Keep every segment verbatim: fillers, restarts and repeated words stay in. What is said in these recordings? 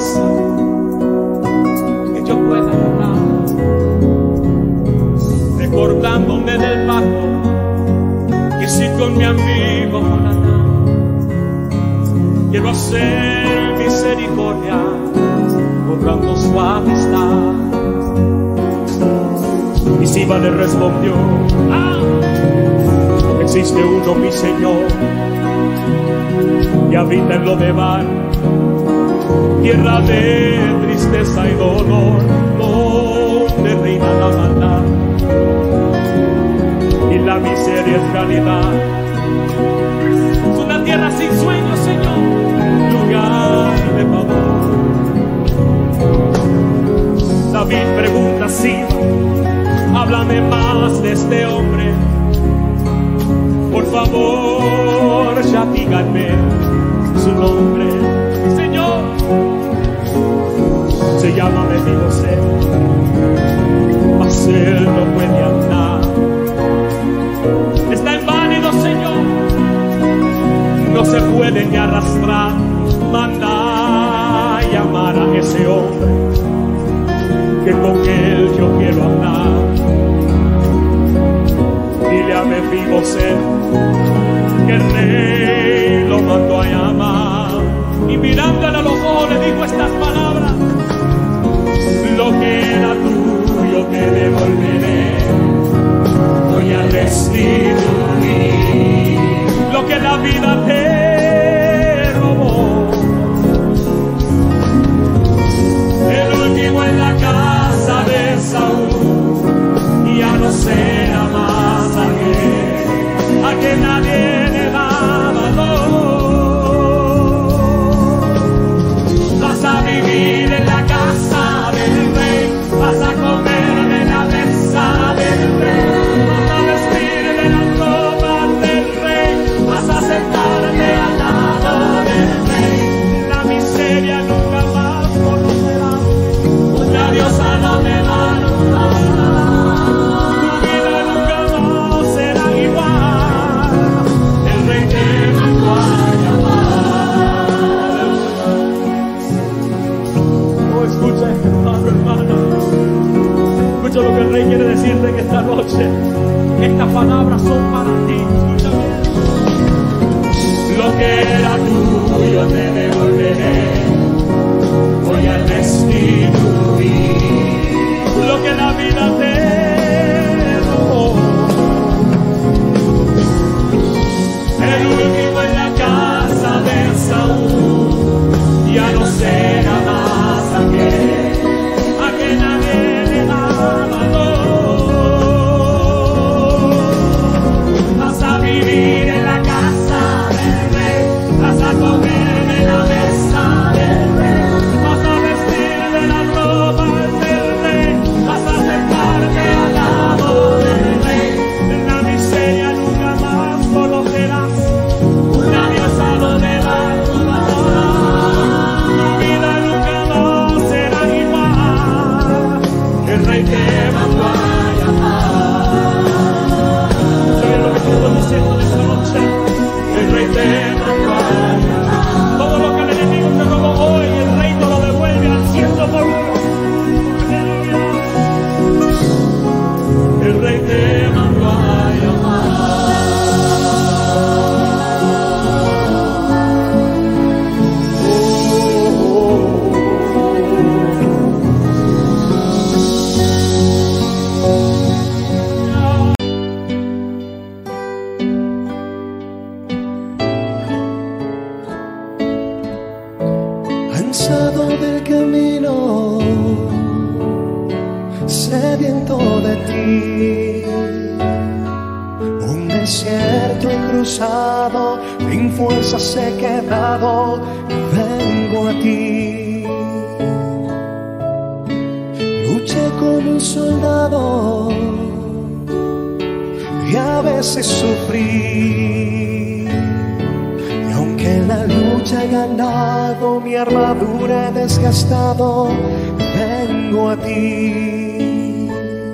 fuerza que yo pueda hablar, recordándome del pacto que sí con mi amigo Jonatán. Quiero hacer misericordia, borrando su amistad. Y Siba le respondió: ah, existe uno, mi Señor, que habita en Lodebar, tierra de tristeza y dolor, donde reina la maldad y la miseria es realidad. Es una tierra sin sueños, Señor, lugar de pavor. David pregunta a Siba: háblame más de este hombre, por favor, ya díganme su nombre. Señor, se llama Mefibosé, mas él no puede andar. Está inválido, Señor, no se puede ni arrastrar. Manda a llamar a ese hombre, que con él yo quiero hablar. Dile a Mefibosé que el rey lo mandó a llamar, y mirándole a los ojos le dijo estas palabras: lo que era tuyo te devolveré, voy a restituir lo que la vida te robó. El último en la casa de Saúl ya no será más aquel a que nadie le daba valor. Vas a vivir en la casa del rey, vas a comer de la mesa del rey, vas a vestir de las ropas del rey, vas a sentarte al lado del rey. La miseria nunca más conocerás, pues a Dios a no te va a ayudar. Tu vida nunca más será igual, el rey te mandó a llamar. Oh, escucha, hermano, hermana, escucha lo que el rey quiere decirte en esta noche. Estas palabras son para ti, escúchame. Lo que era tuyo te devolveré, voy a restituir lo que la vida te robó. El último en la casa de Saúl ya no será más aquel a que nadie le da valor. Vas a vivir en la casa del rey, vas a comer de la mesa del rey, vas a vestir de la ropa del rey, vas a sentarte al lado del rey. La miseria nunca más conocerás, una Dios a lo de la tu vida nunca más será igual, el rey te mandó a llamar. ¿Sabes lo que te estoy diciendo en esta noche? El rey te mandó a llamar. Todo lo que el enemigo te robó hoy, el rey te lo devuelve al ciento por uno. El rey te mandó a llamar. Cansado del camino, sediento de ti, un desierto he cruzado, sin fuerzas he quedado, vengo a ti. Luché como un soldado y a veces sufrí, y aunque en la lucha he ganado, mi armadura he desgastado, vengo a ti.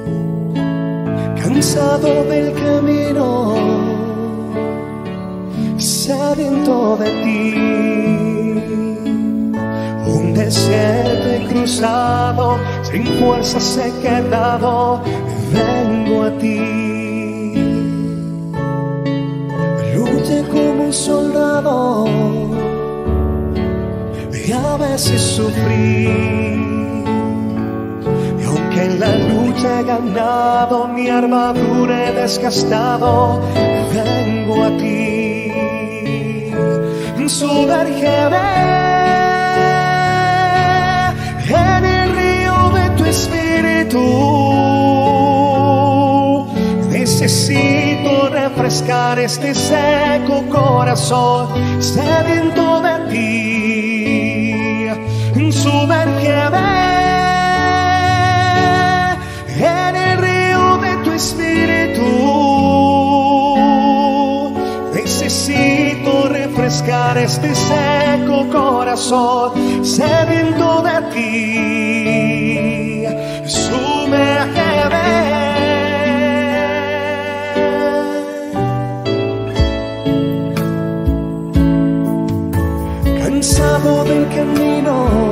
Cansado del camino, sediento de ti, un desierto sin fuerzas he quedado, vengo a ti. Luché como un soldado y a veces sufrí, y aunque en la lucha he ganado, mi armadura he desgastado, vengo a ti. Sumérgeme en el río de tu espíritu, necesito refrescar este seco corazón sediento de ti. Sumérgeme en el río de tu espíritu, necesito refrescar este seco corazón sediento de ti. Sumérgeme. Cansado del camino,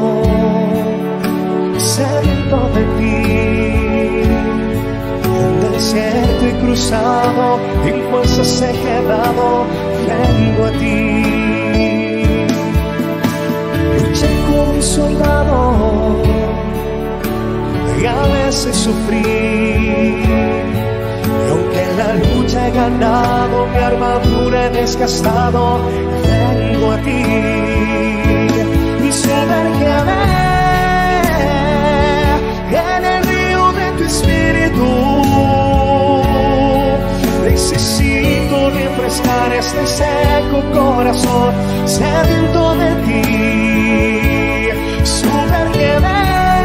sediento de ti, el desierto he cruzado, en fuerzas he quedado, vengo a ti. Luché como un soldado y a veces sufrí, y aunque en la lucha he ganado, mi armadura he desgastado, vengo a ti. Sumérgeme en el río de tu espíritu, necesito refrescar este seco corazón sediento de ti. Sumérgeme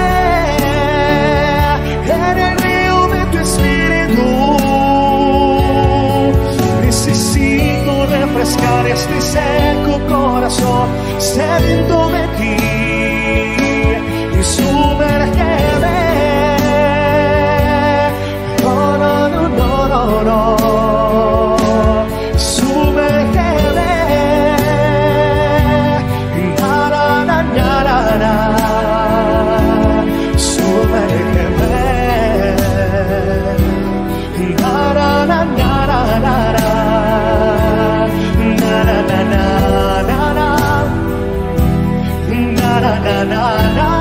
en el río de tu espíritu, necesito refrescar este seco corazón sediento de ti. Y sumérgeme, no, no, no, no, no, no. Sumérgeme, na, na, na, na, na, na. Sumérgeme, na, na, na, na, na, na, na. Na, na, na, na, na, na. Na, na, na, na, na, na.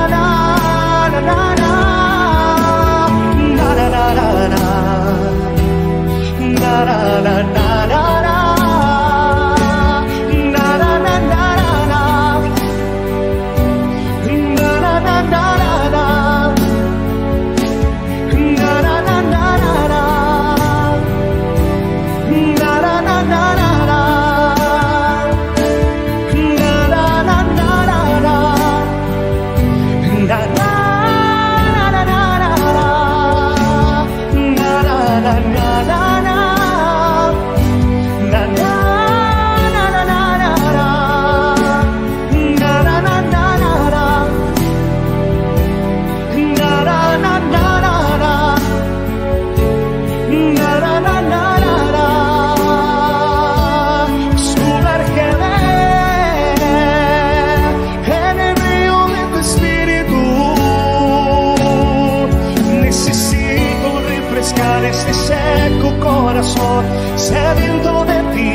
Este seco corazón sediento de ti.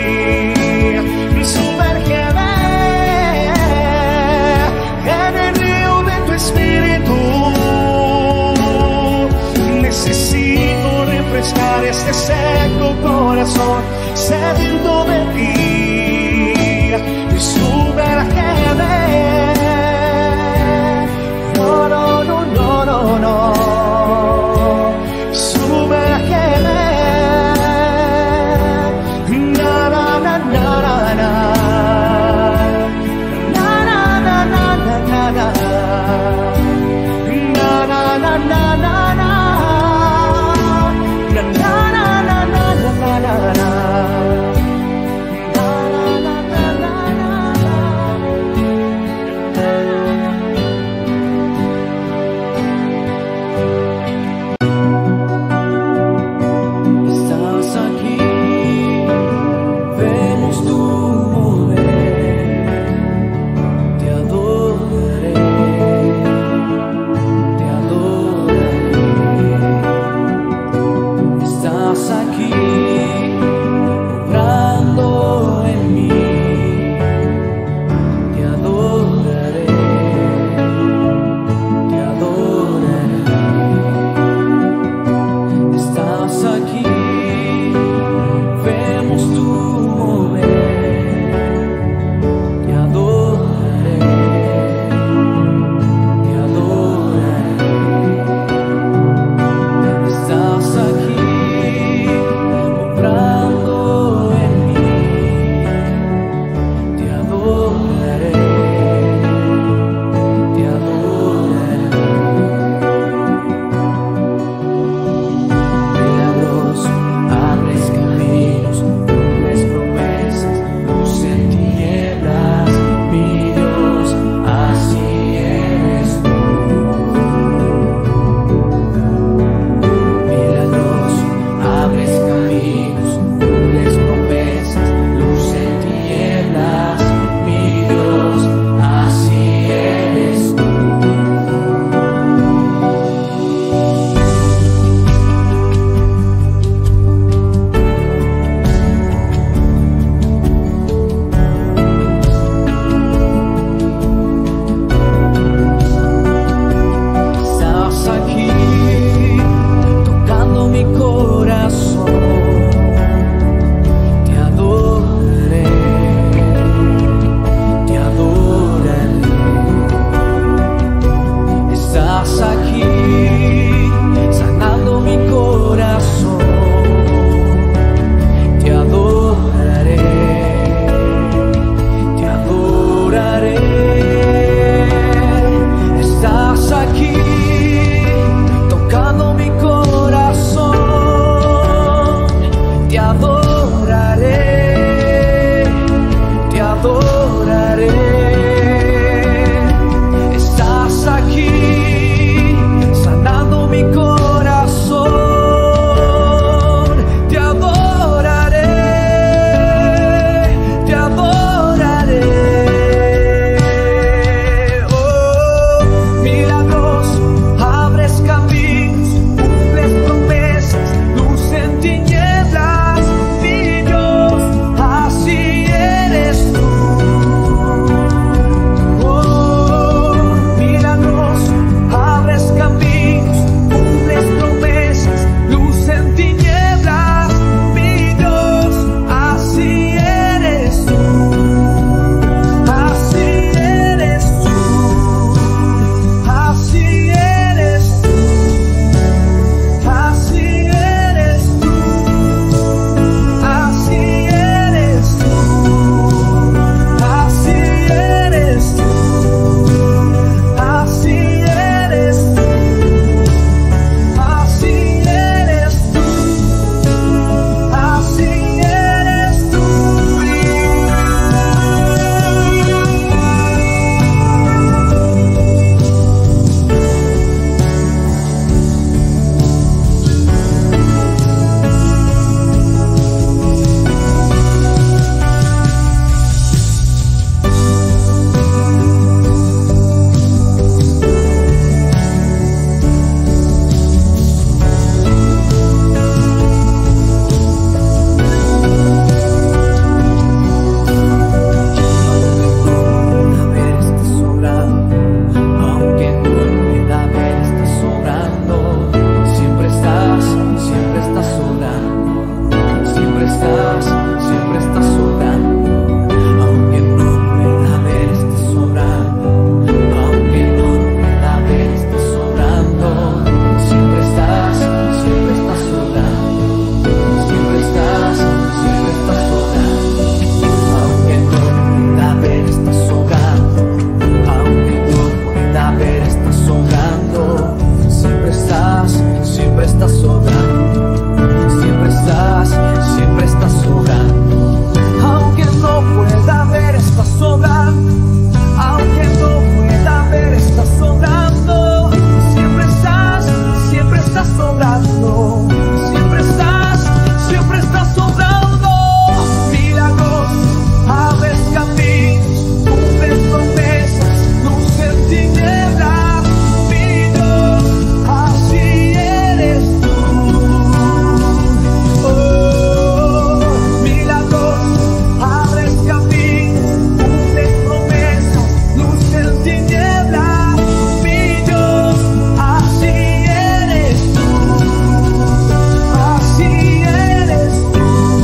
Sumérgeme en el río de tu espíritu, necesito refrescar este seco corazón sediento de ti. Sumérgeme, no, no, no, no, no, no. Na adoraré, te adoraré. Estás aquí, sanando mi corazón. Te adoraré, te adoraré. Oh, milagros, abres caminos, cumples promesas, luz en tinieblas, mi Dios, así eres tú. Oh, milagros, abres caminos, cumples promesas, luz en tinieblas, mi Dios, así eres tú. Así eres tú, así eres tú, así eres tú, así eres tú, así eres tú, así eres tú, así eres tú, así eres tú. Ver está sobrando, aunque no pueda ver está sobrando. Siempre estás, siempre estás sobrando. Siempre estás, siempre estás sobrando. Aunque no pueda ver está sobrando. Aunque no pueda ver está sobrando. Siempre estás, siempre estás sobrando. Siempre estás, siempre estás sobrando. Aunque no pueda ver está sobrando. Aunque no pueda ver está sobrando. Siempre estás, siempre estás sobrando. Siempre estás, siempre estás sobrando. Aunque no pueda ver está sobrando. Aunque no pueda ver está sobrando. Siempre estás, siempre estás sobrando. Siempre estás, siempre estás sobrando. Milagros, abres caminos, cumples promesas, luz en tinieblas, mi Dios, así eres tú. Oh, milagros, abres caminos, cumples promesas, luz en tinieblas, mi Dios, así eres tú. Así eres tú.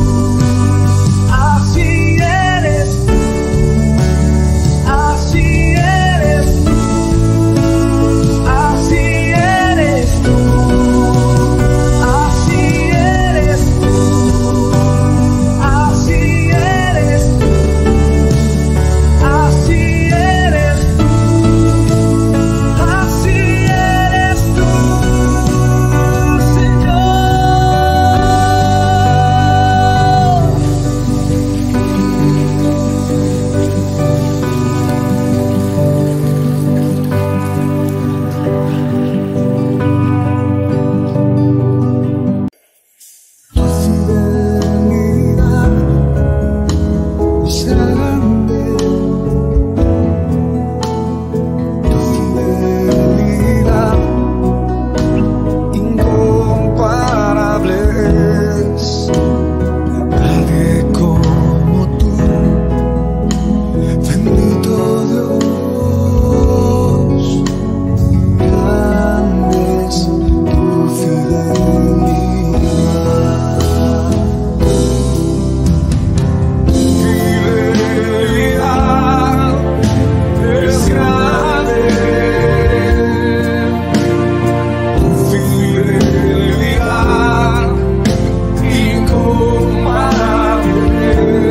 Así eres tú. Así eres tú. Así eres tú. Así eres tú. Así eres tú. Así eres tú. Así eres tú, Señor. Tu fidelidad es grande, tu fidelidad incomparable es. Nadie como tú, bendito Dios. Grande es tu fidelidad. Fidelidad es grande, tu fidelidad incomparable.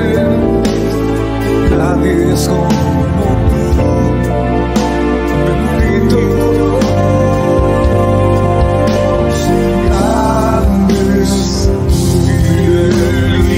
Nadie es como tú, bendito Dios. Grande es tu fidelidad.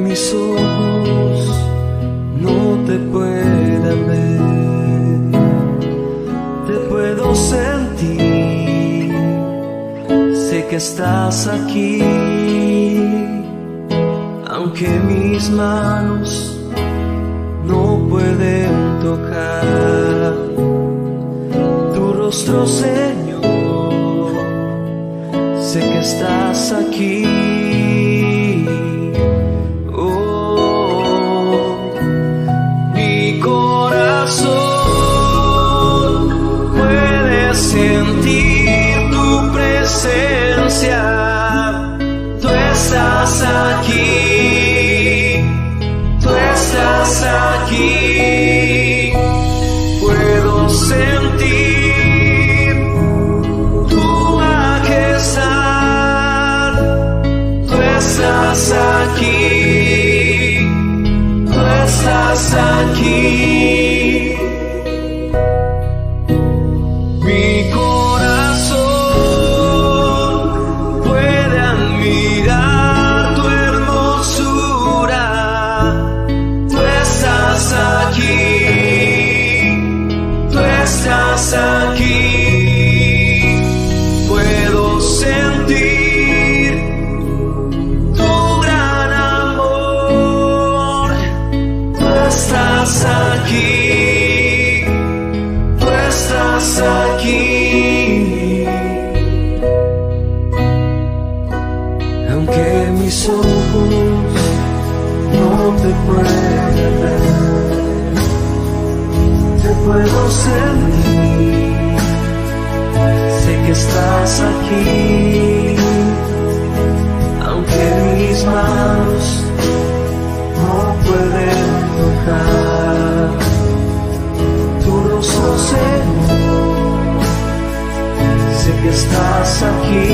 mis ojos no te puedan ver, te puedo sentir, sé que estás aquí, aunque mis manos no pueden tocar tu rostro, Señor, sé que estás aquí. Sentir tu presencia, tú estás aquí, tú estás aquí, puedo sentir tu majestad, tú estás aquí, tú estás aquí. Mi corazón puede admirar tu hermosura, tú estás aquí, tú estás aquí, puedo sentir tu gran amor, tú estás aquí, tú estás aquí. Aunque mis ojos no te pueden ver, te puedo sentir, sé que estás aquí, aunque mis manos no pueden tocar tu rostro, Señor, sé que estás aquí.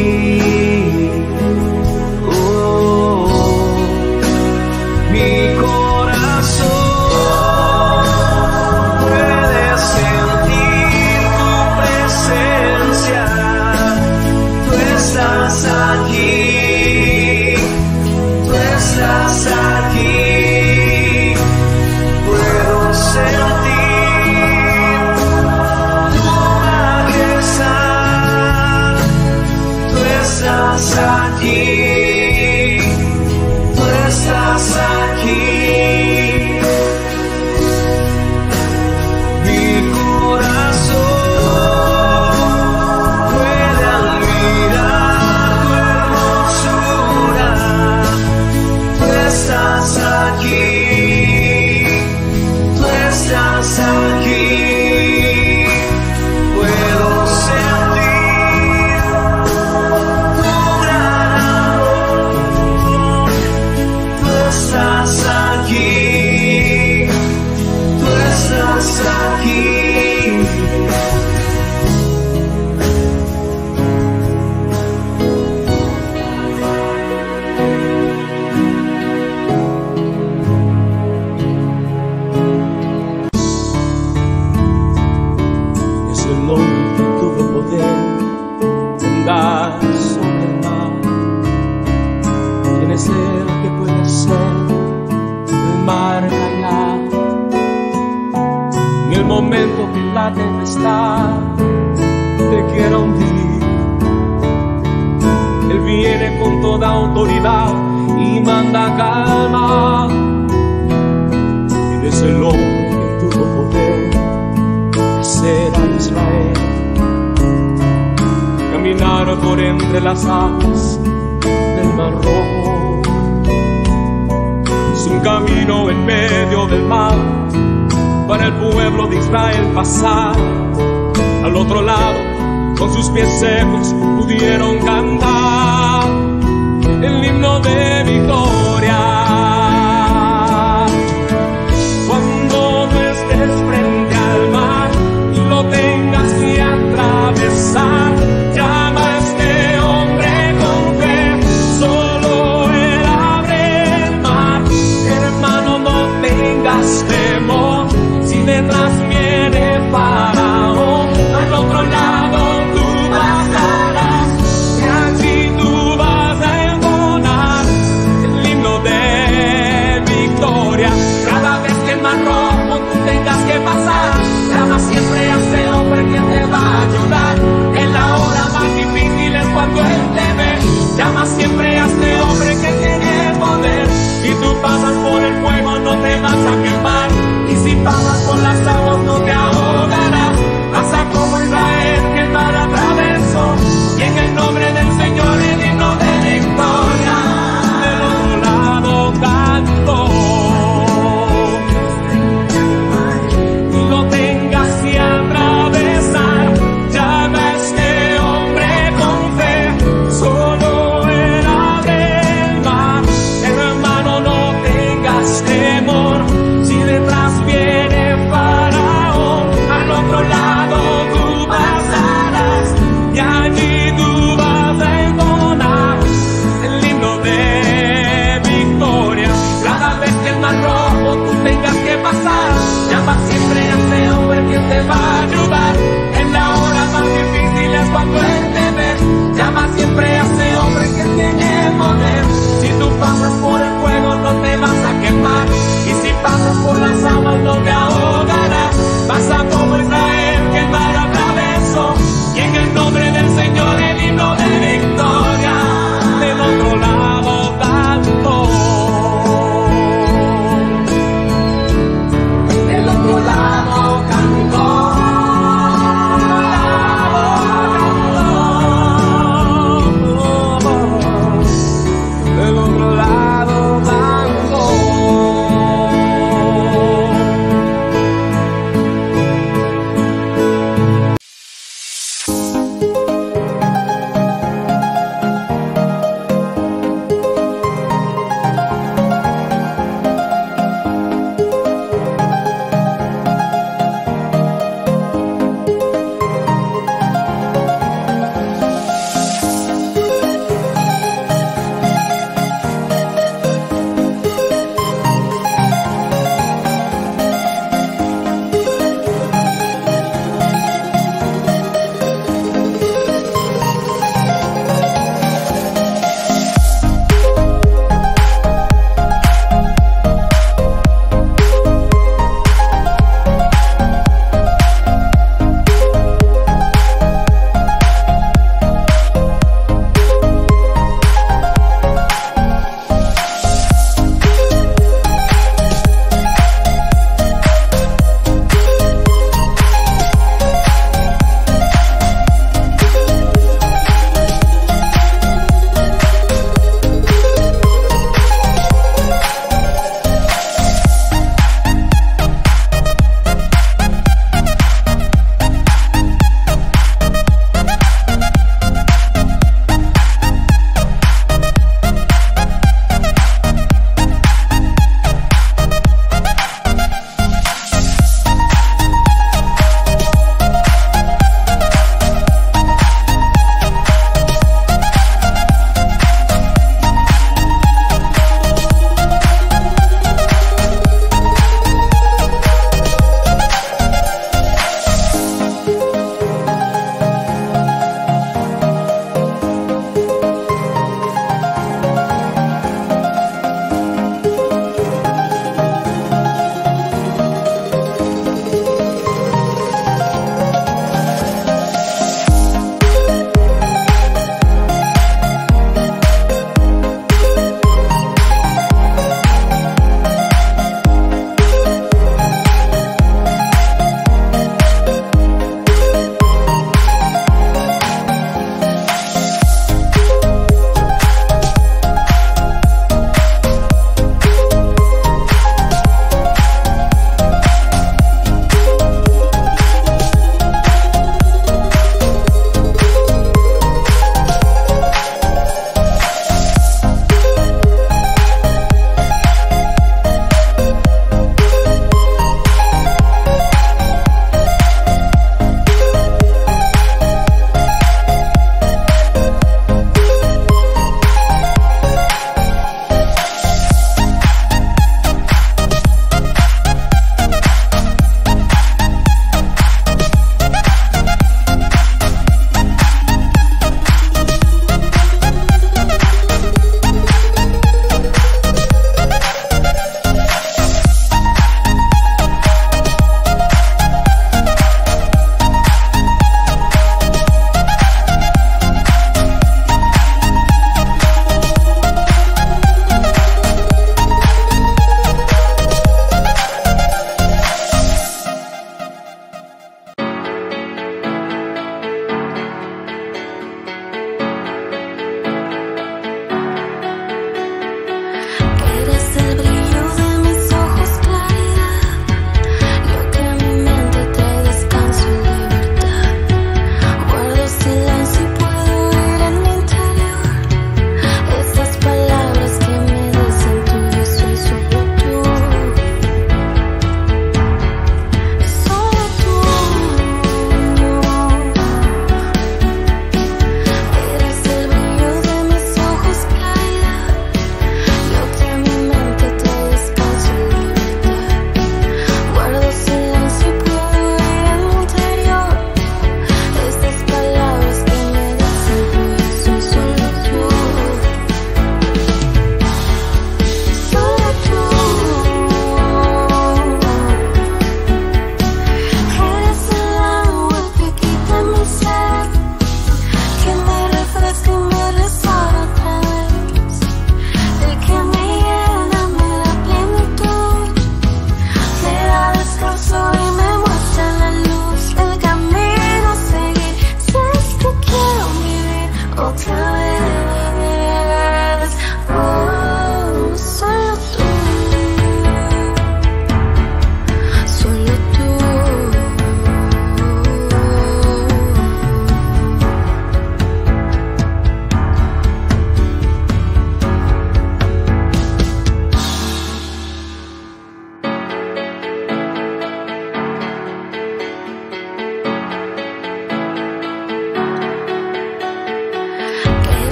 Por entre las aguas del Mar Rojo, es un camino en medio del mar para el pueblo de Israel pasar. Al otro lado, con sus pies secos, pudieron cantar el himno de victoria. Cuando no estés frente al mar y lo tengas que atravesar, llama a este hombre con fe, solo él abre el mar. Hermano, no tengas temor, si detrás viene Faraón, al otro lado tú pasarás. llama siempre a este hombre que tiene poder. Si tú pasas por el fuego no te vas a quemar, y si pasas por las aguas no te ahogarás. Pasa como Israel que el mar atravesó, y en el nombre del Señor el himno de victoria del otro lado cantó. Y lo tengas que atravesar, llama a este hombre con fe, solo él abre el mar. Hermano, no tengas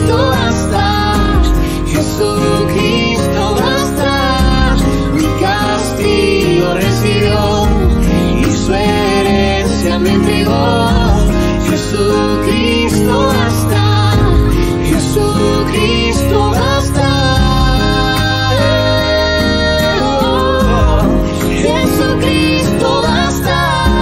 basta, Jesucristo basta. Mi castigo recibió y su herencia me entregó. Jesucristo basta, Jesucristo basta. Jesucristo basta.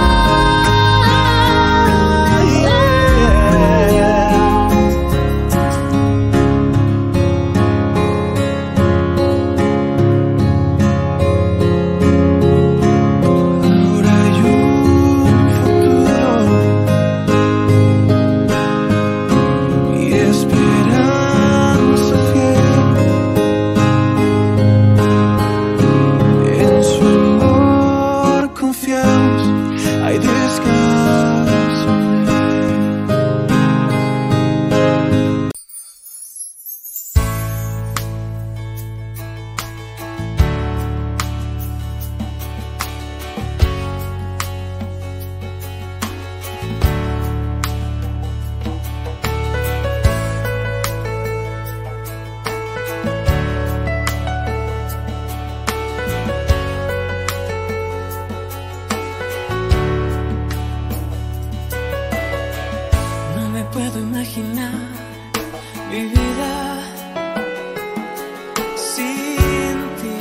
puedo imaginar mi vida sin ti.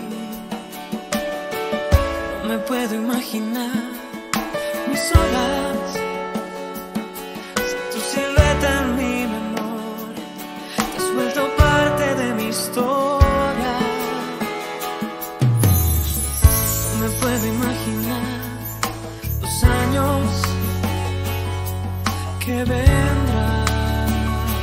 No me puedo imaginar mis horas sin tu silueta en mi memoria. Te has vuelto parte de mi historia. No me puedo imaginar los años que vendrán.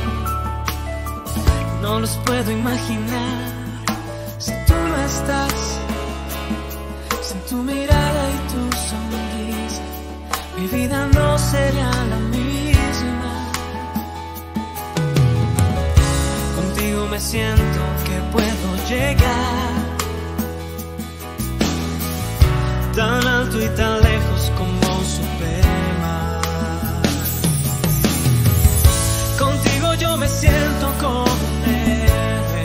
No los puedo imaginar si tú no estás, sin tu mirada y tu sonrisa. Mi vida no sería la misma. Contigo me siento que puedo llegar tan alto y tan lejos como Superman. Contigo yo me siento como un héroe.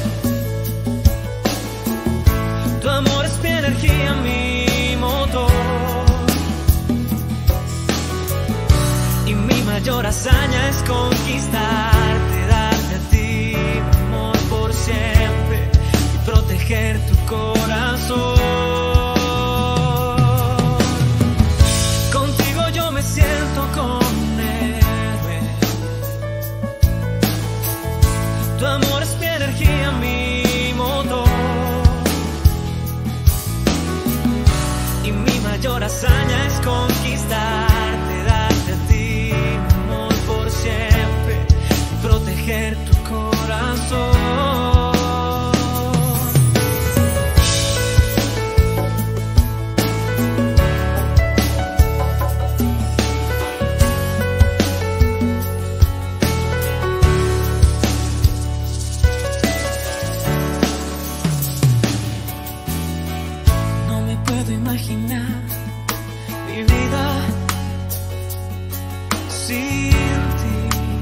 Tu amor es mi energía, mi motor. Y mi mayor hazaña es conquistarte, darte a ti mi amor por siempre y proteger tu corazón. Siento como un héroe. Tu amor es mi energía, mi motor. Y mi mayor hazaña es conquistarte, darte a ti mi amor por siempre y proteger tu corazón. Imaginar mi vida sin ti.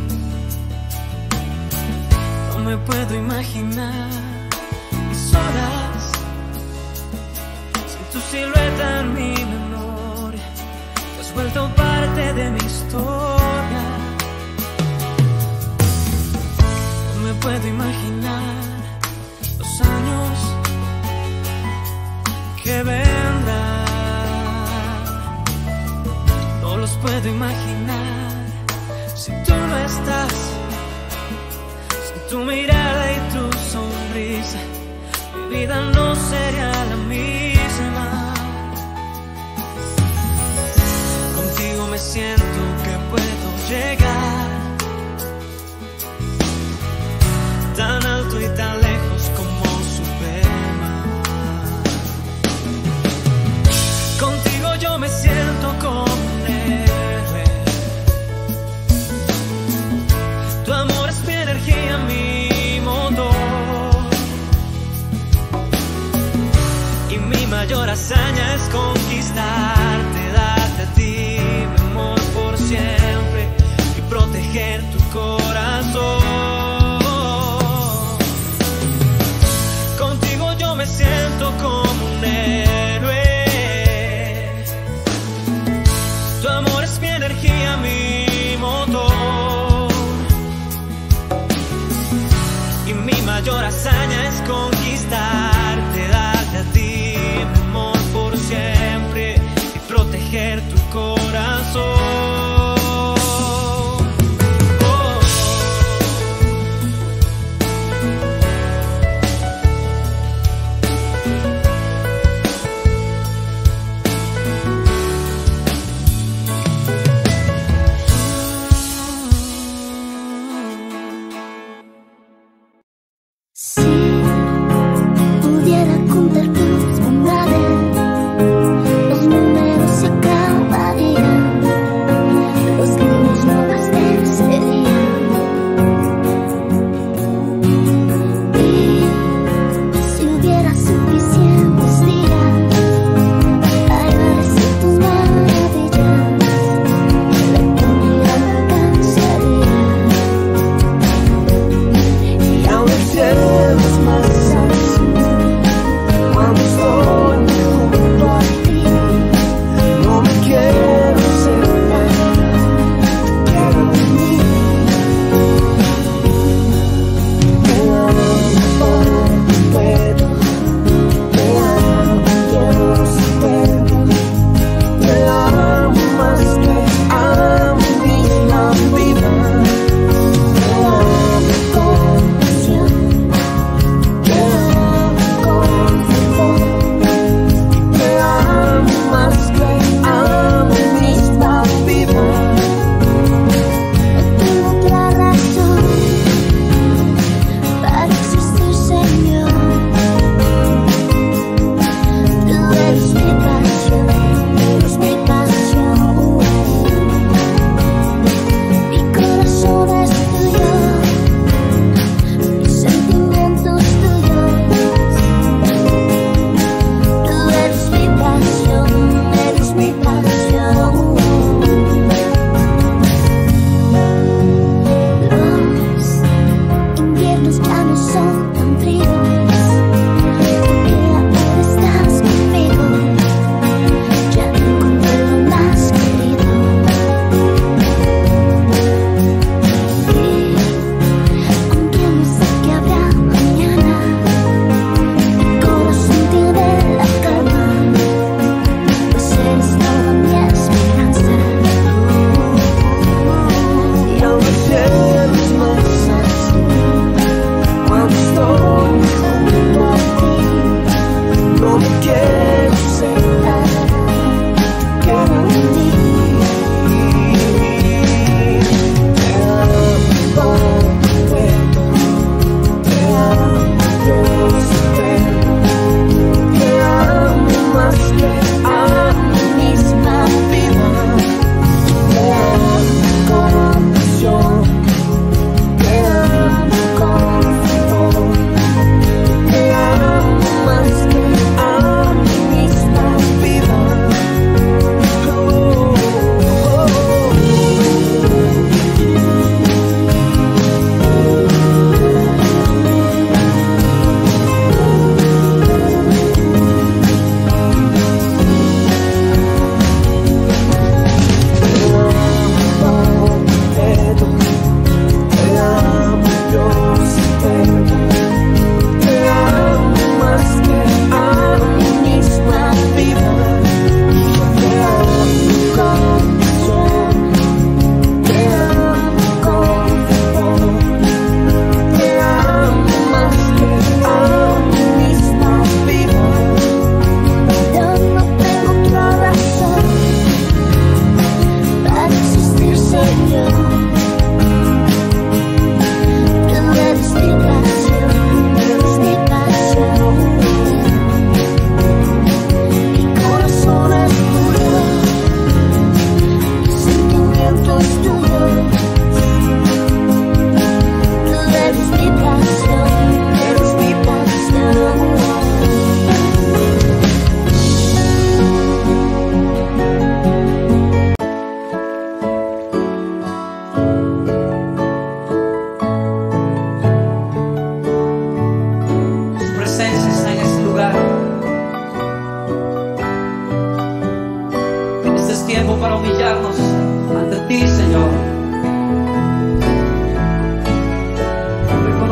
No me puedo imaginar mis horas sin tu silueta en mi memoria. Te has vuelto parte de mi historia. No me puedo imaginar los años que vendrán. No los puedo imaginar si tú no estás, sin tu mirada y tu sonrisa. Mi vida no sería la misma. Contigo me siento que puedo llegar tan alto y tan lejos como Superman. Contigo yo me siento como un héroe. Tu amor es mi energía, mi motor. Y mi mayor hazaña es conquistarte, darte a ti mi amor por siempre y proteger tu corazón. mayor hazaña es conquistarte, darte a ti mi amor por siempre y proteger tu corazón. Tienes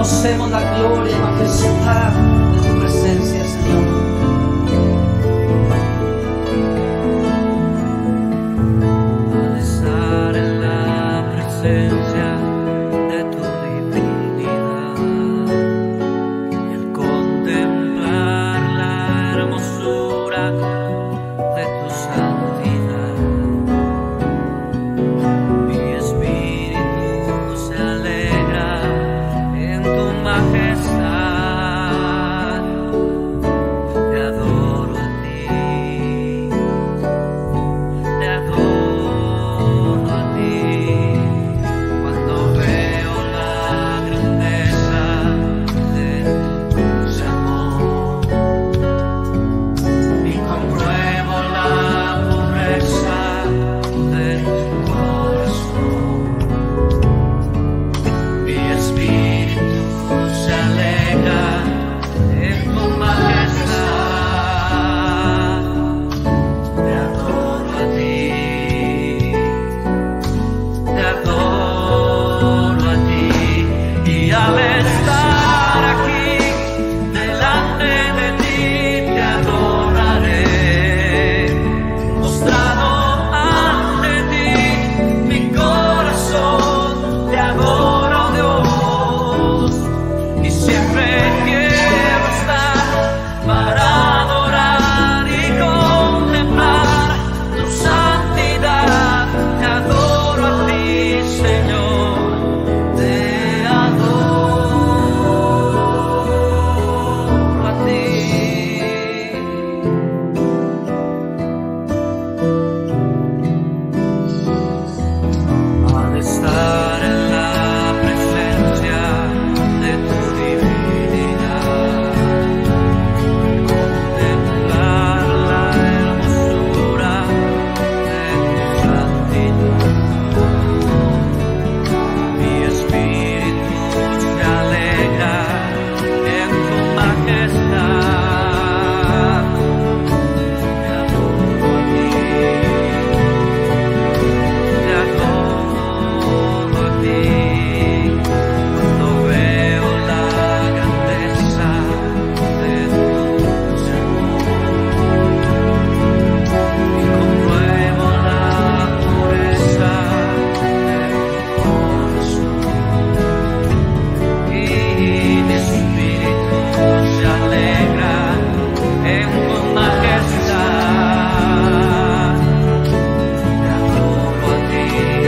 Reconocemos la gloria y majestad de tu presencia, Señor. Al estar en la presencia de tu divinidad, el contemplar la hermosura de tu santidad, mi espíritu se alegra en tu majestad. Te adoro a ti, te adoro a ti, cuando veo la grandeza de tu amor y compruebo la pureza de tu corazón. Mi espíritu se alegra en tu majestad. Te adoro a ti, te adoro a ti, y al estar aquí delante de ti te adoraré, mostrado ante ti mi corazón. Te adoro, Dios, y siempre quiero estar para adorar y contemplar tu santidad. Te adoro a ti, Señor, te adoro a ti. Al estar en la presencia de tu divinidad, contemplar la hermosura de tu santidad, mi espíritu se alegra en tu majestad. Te adoro a ti, te adoro a ti, cuando veo la grandeza de tu amor y compruebo la pureza de tu corazón. Y mi espíritu se alegra en tu majestad. Te adoro a ti,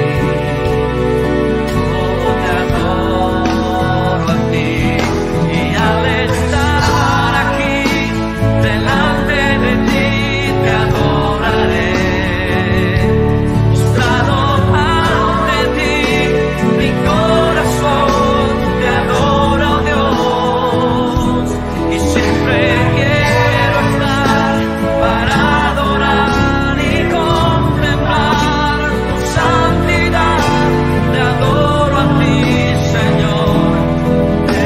oh, te adoro a ti, y al estar aquí delante de ti te adoraré, mostrado ante ti mi corazón. Te adoro, Dios, y siempre quiero estar para adorar y contemplar tu santidad. Te adoro a ti, Señor, te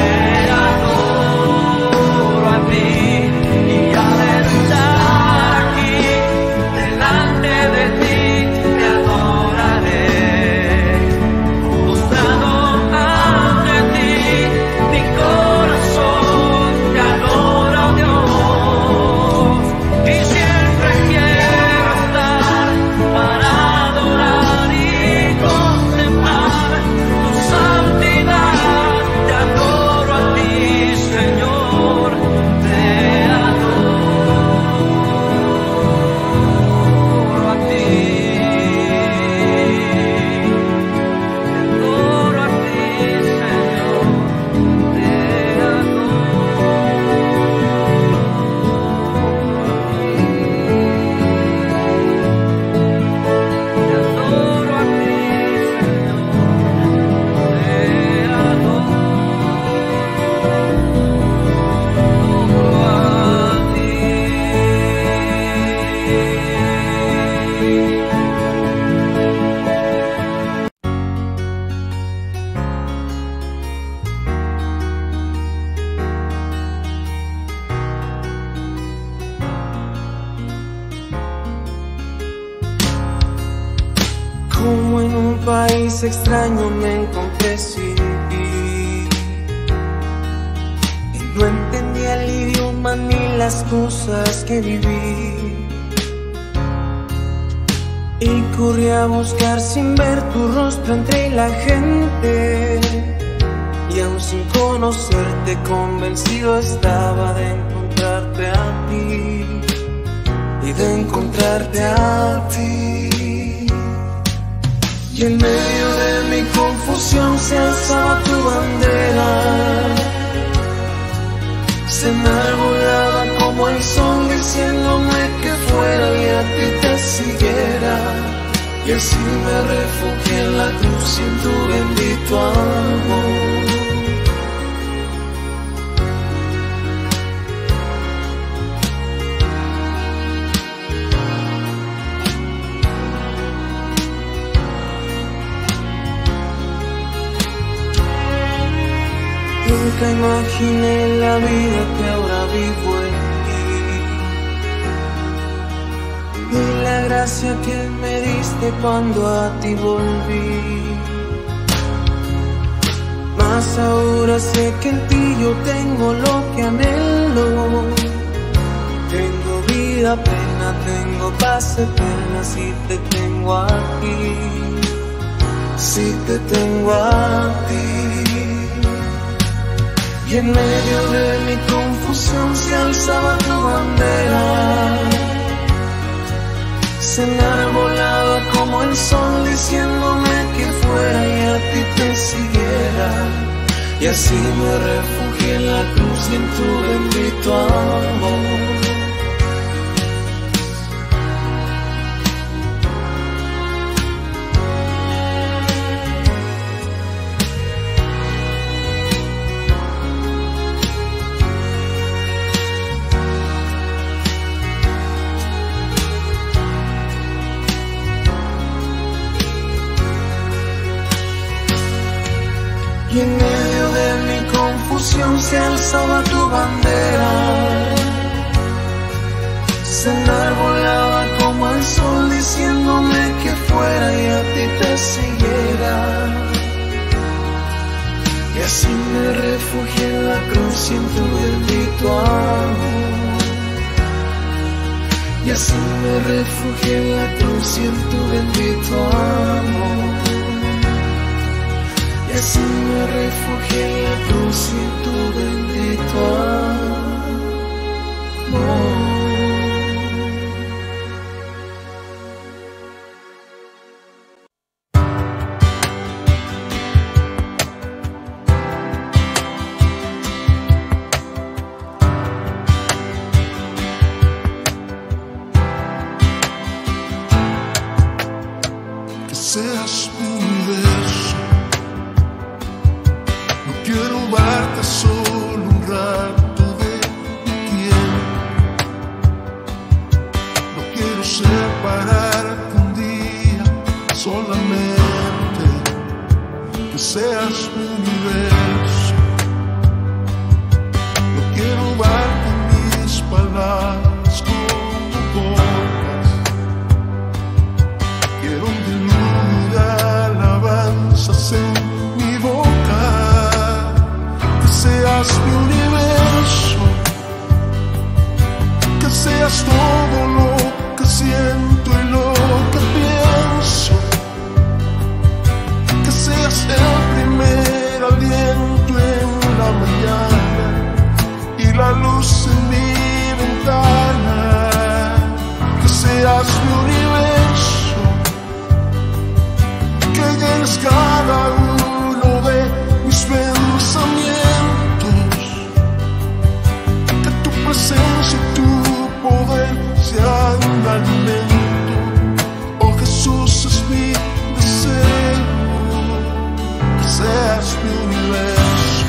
adoro a ti, y al estar aquí delante de ti te adoraré, mostrado ante ti mi corazón. Te adoro, Dios, y siempre quiero estar para adorar y contemplar tu santidad. Te adoro a ti, Señor, te adoro a ti, te adoro a ti, Señor, te adoro a ti, Como en un país extraño me encontré sin ti, las cosas que viví y corrí a buscar sin ver tu rostro entre la gente. Y aún sin conocerte, convencido estaba de encontrarte a ti y de encontrarte a ti. Y en medio de mi confusión se alzaba tu bandera, se enarbolaba como el sol diciéndome que fuera y a ti te siguiera. Y así me refugié en la cruz y en tu bendito amor. Nunca imaginé la vida que ahora vivo en ti, y la gracia que me diste cuando a ti volví. Mas ahora sé que en ti yo tengo lo que anhelo. Tengo vida plena, tengo paz eterna si te tengo a ti, si te tengo a ti. Y en medio de mi confusión se alzaba tu bandera, se enarbolaba como el sol diciéndome que fuera y a ti te siguiera. Y así me refugié en la cruz y en tu bendito amor. Y en medio de mi confusión se alzaba tu bandera, se enarbolaba como el sol diciéndome que fuera y a ti te siguiera. Y así me refugié en la cruz y en tu bendito amor. Y así me refugié en la cruz y en tu bendito amor. Y así me refugié en la cruz y en tu bendito amor. Que seas mi universo. No quiero darte solo un rato de tiempo. No quiero separarte un día solamente. Que seas mi universo. No quiero darte mis palabras como bombas. Quiero diluir alabanzas en mi boca. Que seas mi universo, que seas todo lo que siento y lo que pienso, que seas el primer aliento en la mañana y la luz en mi ventana. Que seas mi universo, que llenes cada uno de mis pensamientos, que tu presencia y tu poder sean un alimento. Oh Jesús, es mi deseo, que seas mi universo.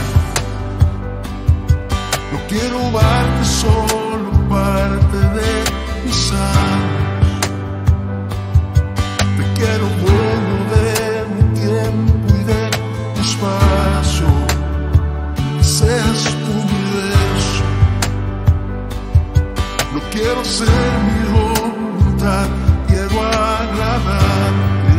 No quiero darte solo parte de mis años, te quiero dueño de mi tiempo y de mi espacio. Que seas tu universo. No quiero ser mi voluntad, quiero agradarte.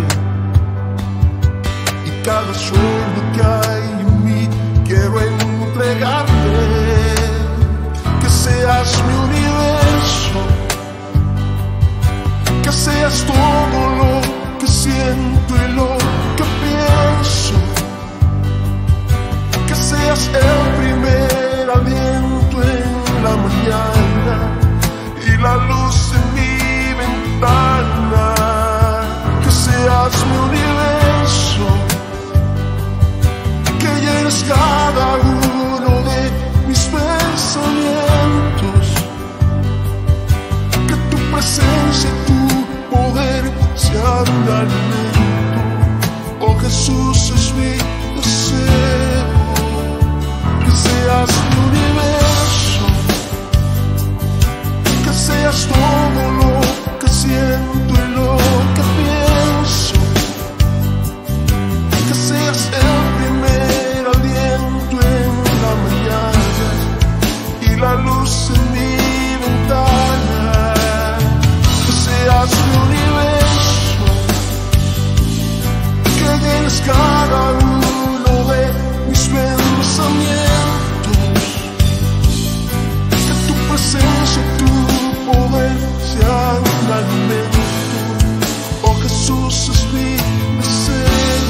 Y cada sueño que hay en mí quiero entregarte. Que seas mi universo. seas el primer aliento en la mañana y la luz en mi ventana, que seas mi universo, que llenes cada uno de mis pensamientos, que tu presencia y tu poder sean un alimento. Oh Jesús, es mi deseo, que seas mi universo, que seas todo lo que siento y lo que pienso, que seas el primer aliento en la mañana y la luz en mi ventana, que seas mi universo, que llenes cada uno de mis pensamientos, que tu presencia y tu poder sean un alimento. Oh Jesús, es mi deseo.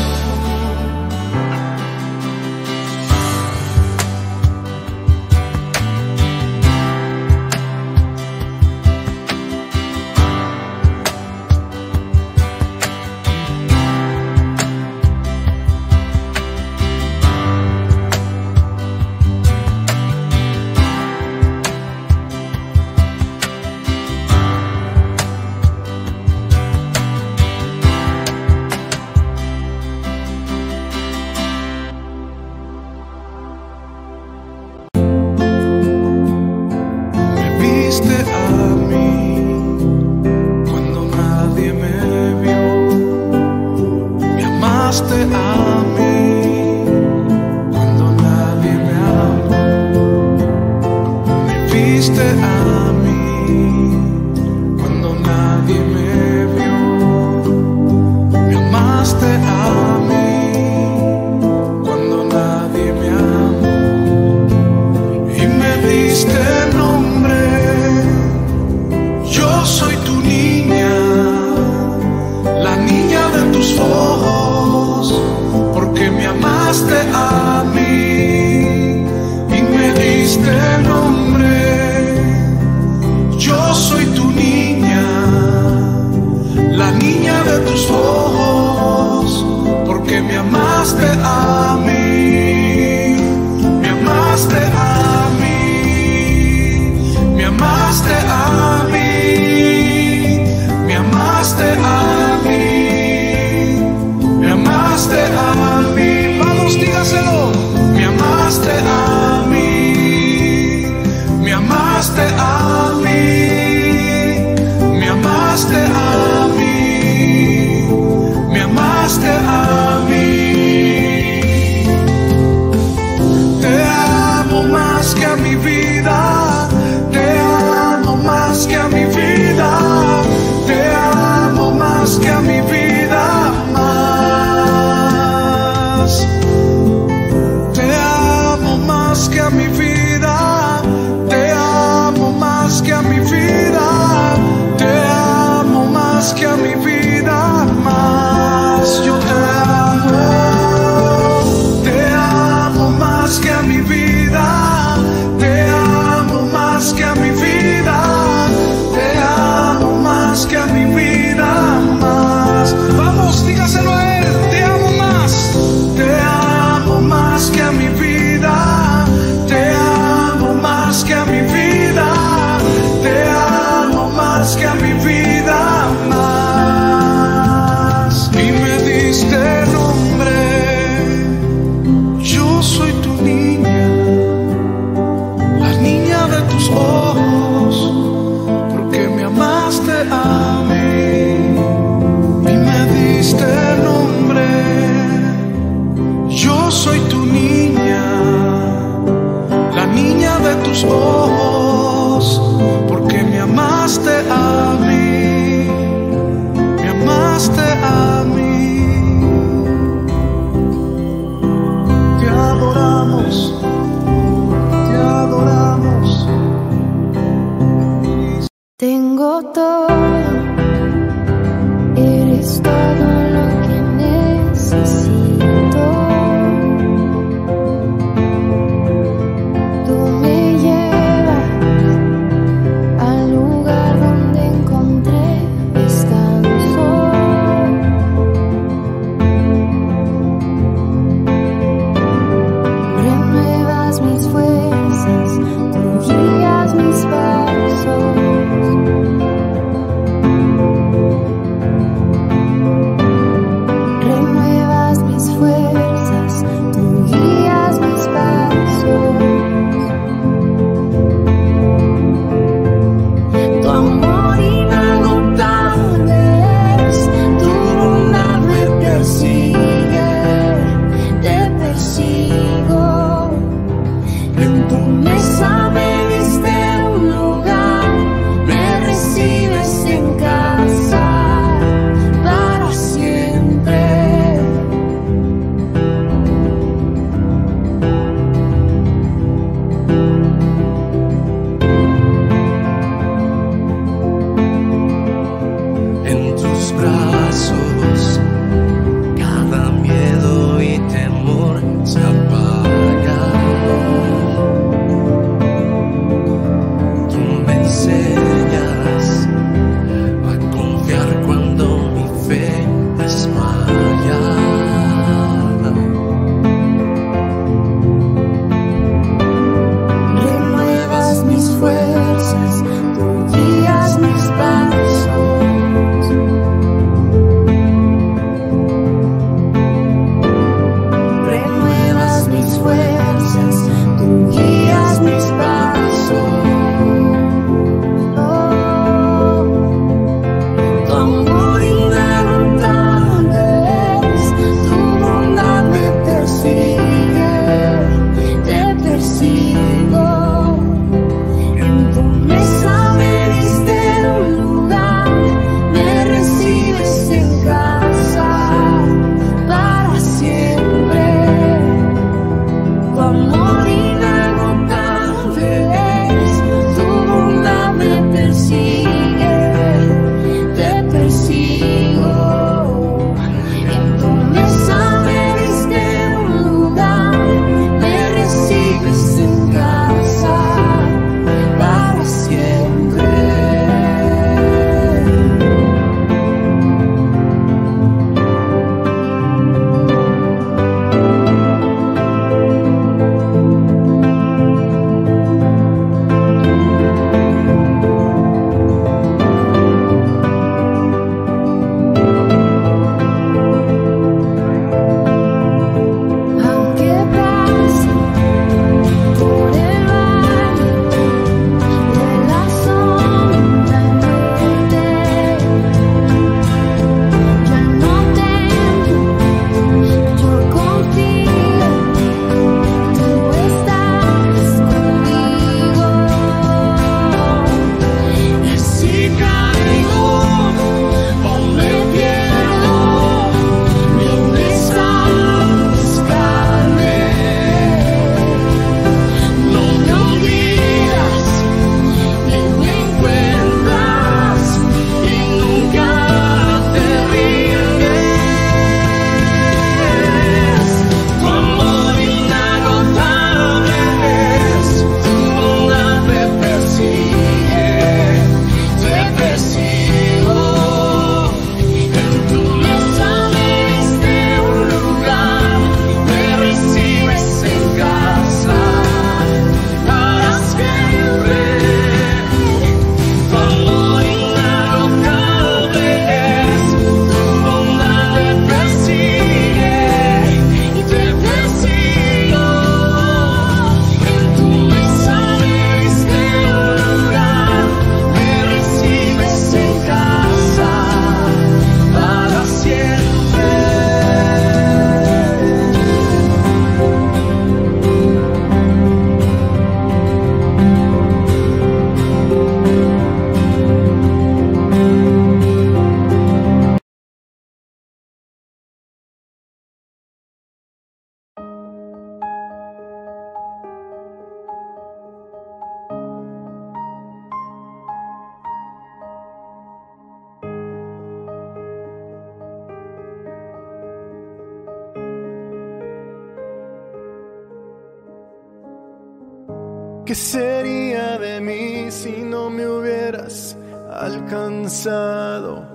¿Qué sería de mí si no me hubieras alcanzado?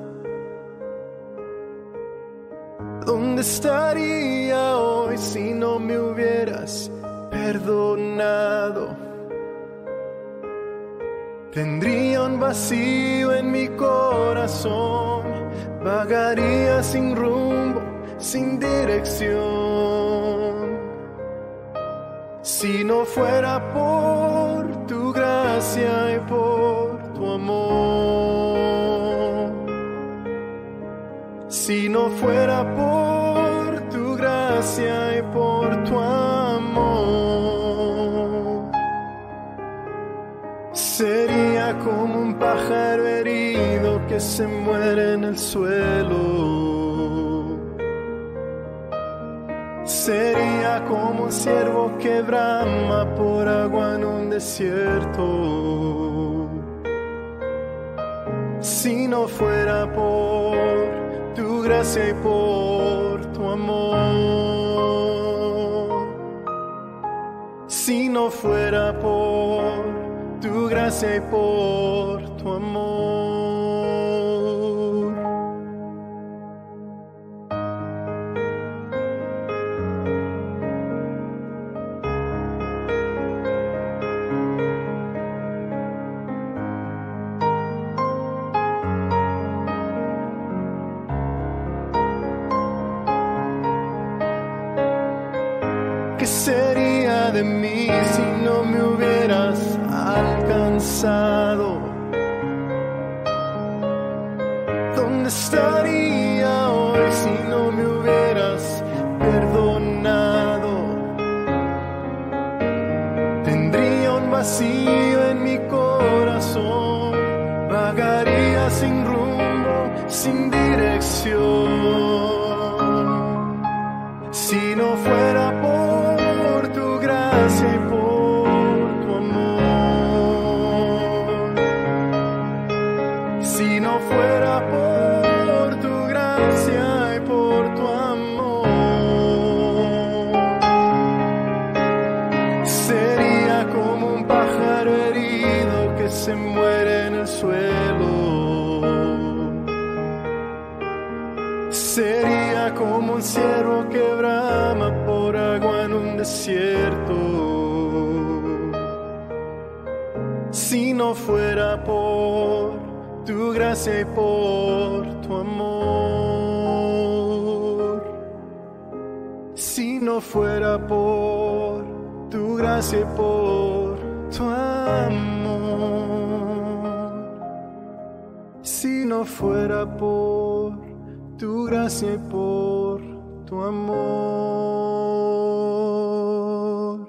¿Dónde estaría hoy si no me hubieras perdonado? Tendría un vacío en mi corazón, vagaría sin rumbo, sin dirección. Si no fuera por tu gracia y por tu amor, si no fuera por tu gracia y por tu amor, sería como un pájaro herido que se muere en el suelo. Sería como un ciervo que brama por agua en un desierto. Si no fuera por tu gracia y por tu amor, si no fuera por tu gracia y por tu amor. ¿Qué sería de mí si no me hubieras alcanzado? ¿Dónde estaría hoy si no me hubieras perdonado? Tendría un vacío en mi corazón, vagaría sin rumbo, sin dirección. Si no fuera por tu gracia y por tu amor, si no fuera por tu gracia y por tu amor, sería como un pájaro herido que se muere en el suelo. Sería como un ciervo que brama por agua en un desierto. Si no fuera por tu gracia y por tu amor, si no fuera por tu gracia y por tu amor, si no fuera por tu gracia y por tu amor.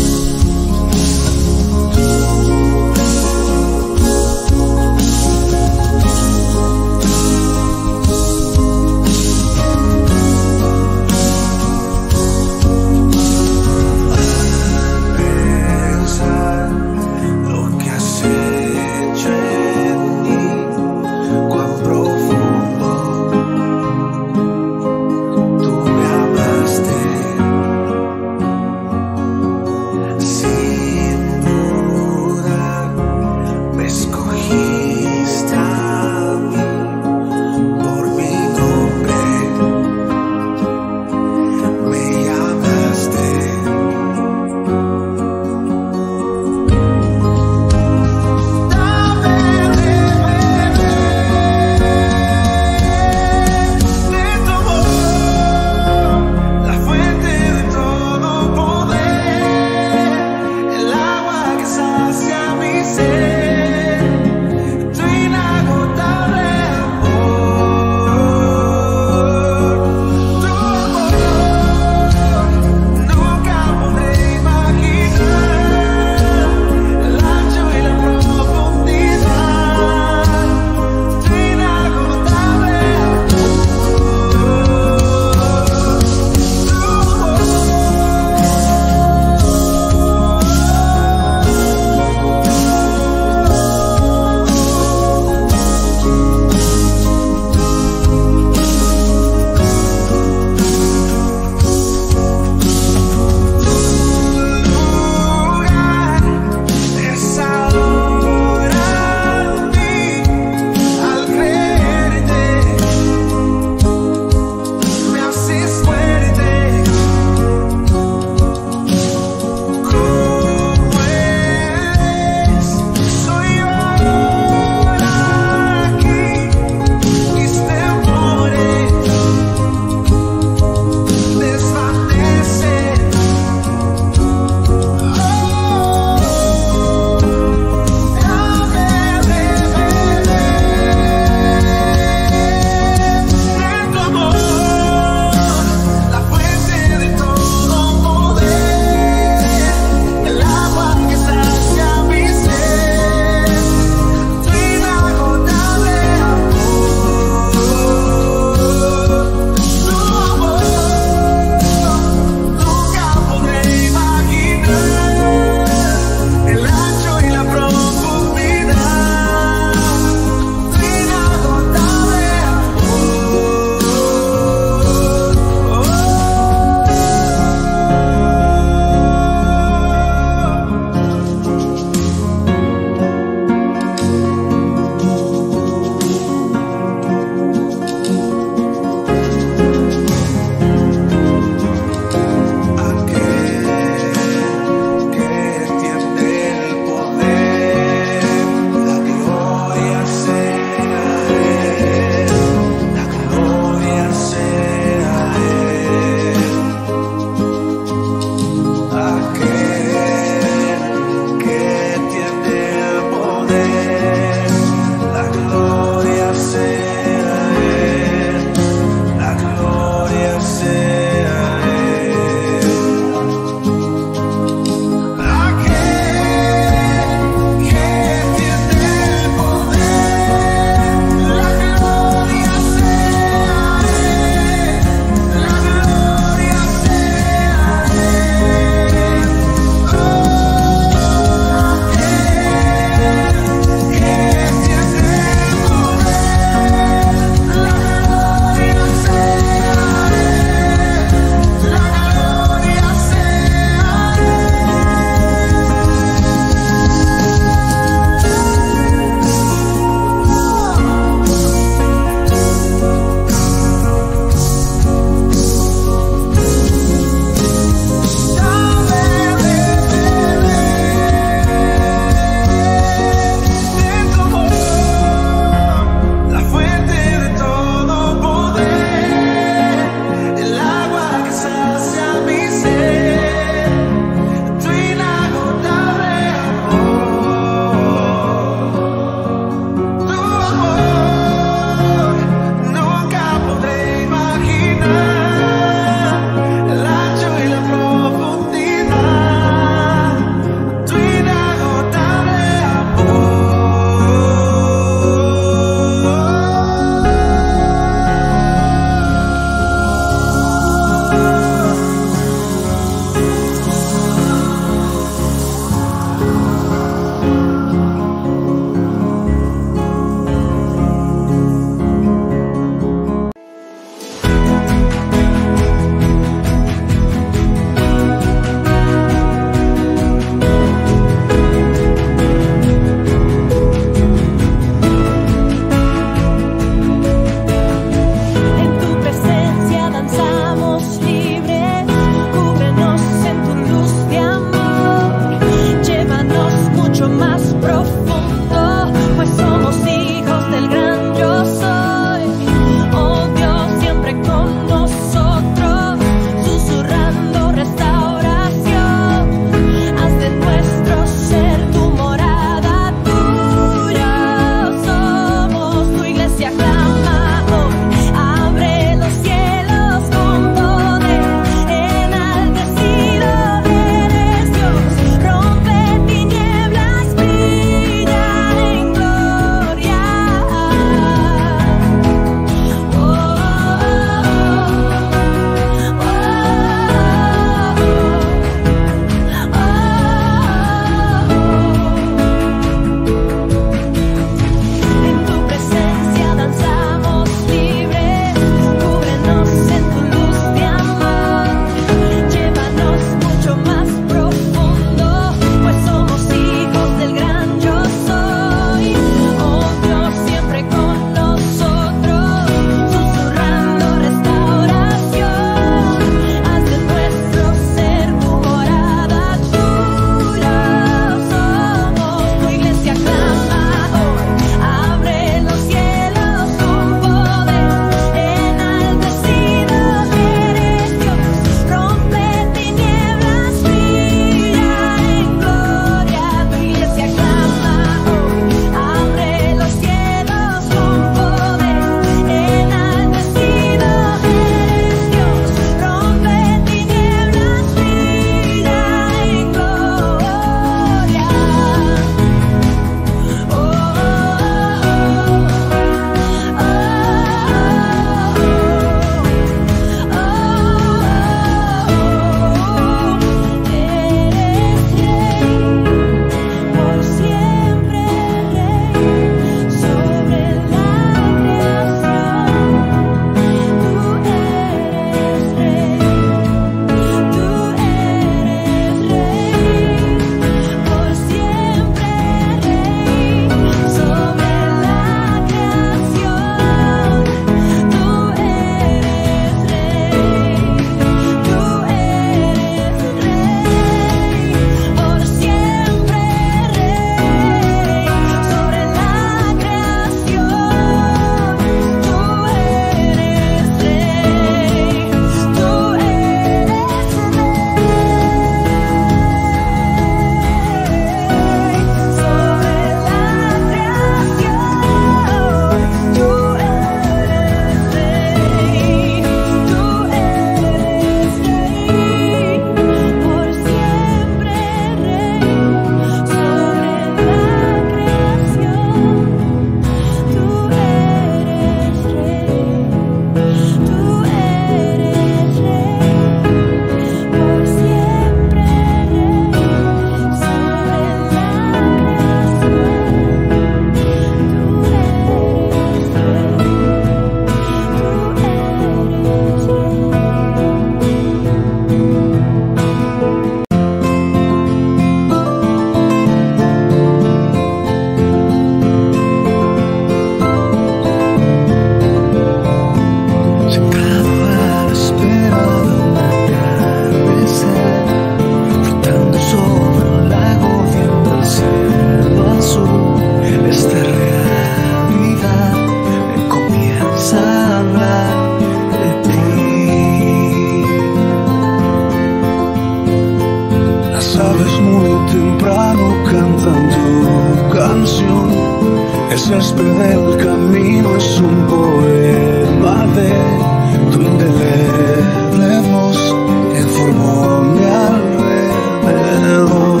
sabes, muy temprano cantan tu canción. El césped del camino es un poema de tu indeleble voz que formó mi alrededor.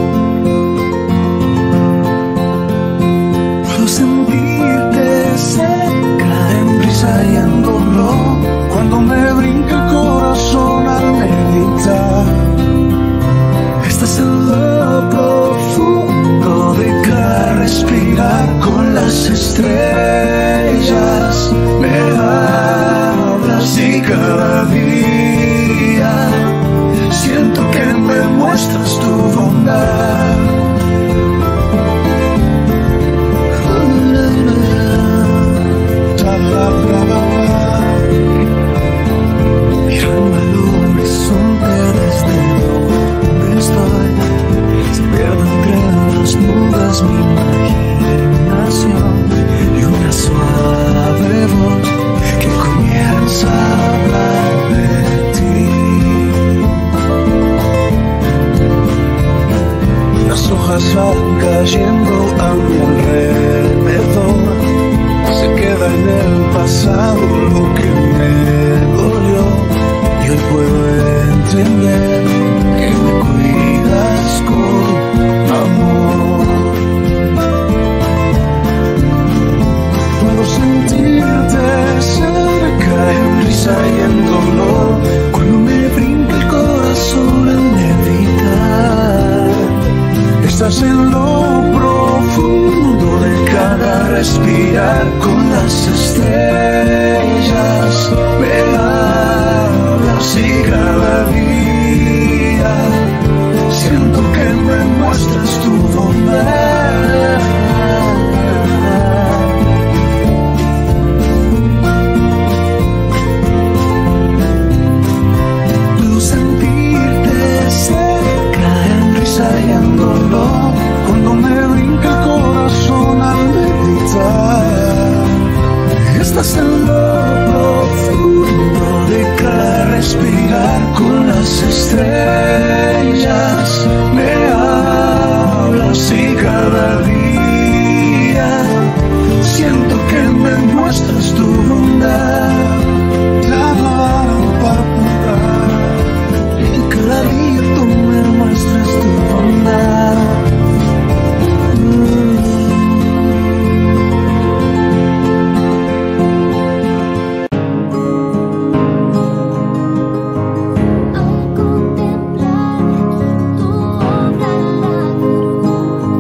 Puedo sentirte cerca, en risa y en dolor, cuando me brinca el corazón al meditar. Estás en lo profundo de cada respirar, con las estrellas me hablas y cada día siento que me muestras tu bondad. Mirando al horizonte desde donde estoy, se pierde entre las nubes mi imaginación y una suave voz que comienza a hablar de ti. Las hojas van cayendo a mi alrededor, se queda en el pasado lo que me dolió, y hoy puedo entender que me cuidas con amor. Puedo sentirte cerca, en risa y en dolor, cuando me brinca el corazón al meditar. Estás en lo profundo de cada respirar, con las estrellas me hablas y cada día siento que me muestras tu bondad. Puedo sentirte cerca, en risa y en dolor, cuando me brinca el corazón al meditar. Estás en lo profundo de cada respirar, con las estrellas me hablas y cada día siento que me muestras tu bondad. Y cada día tú me muestras tu bondad. Al contemplar tu obra en la cruz,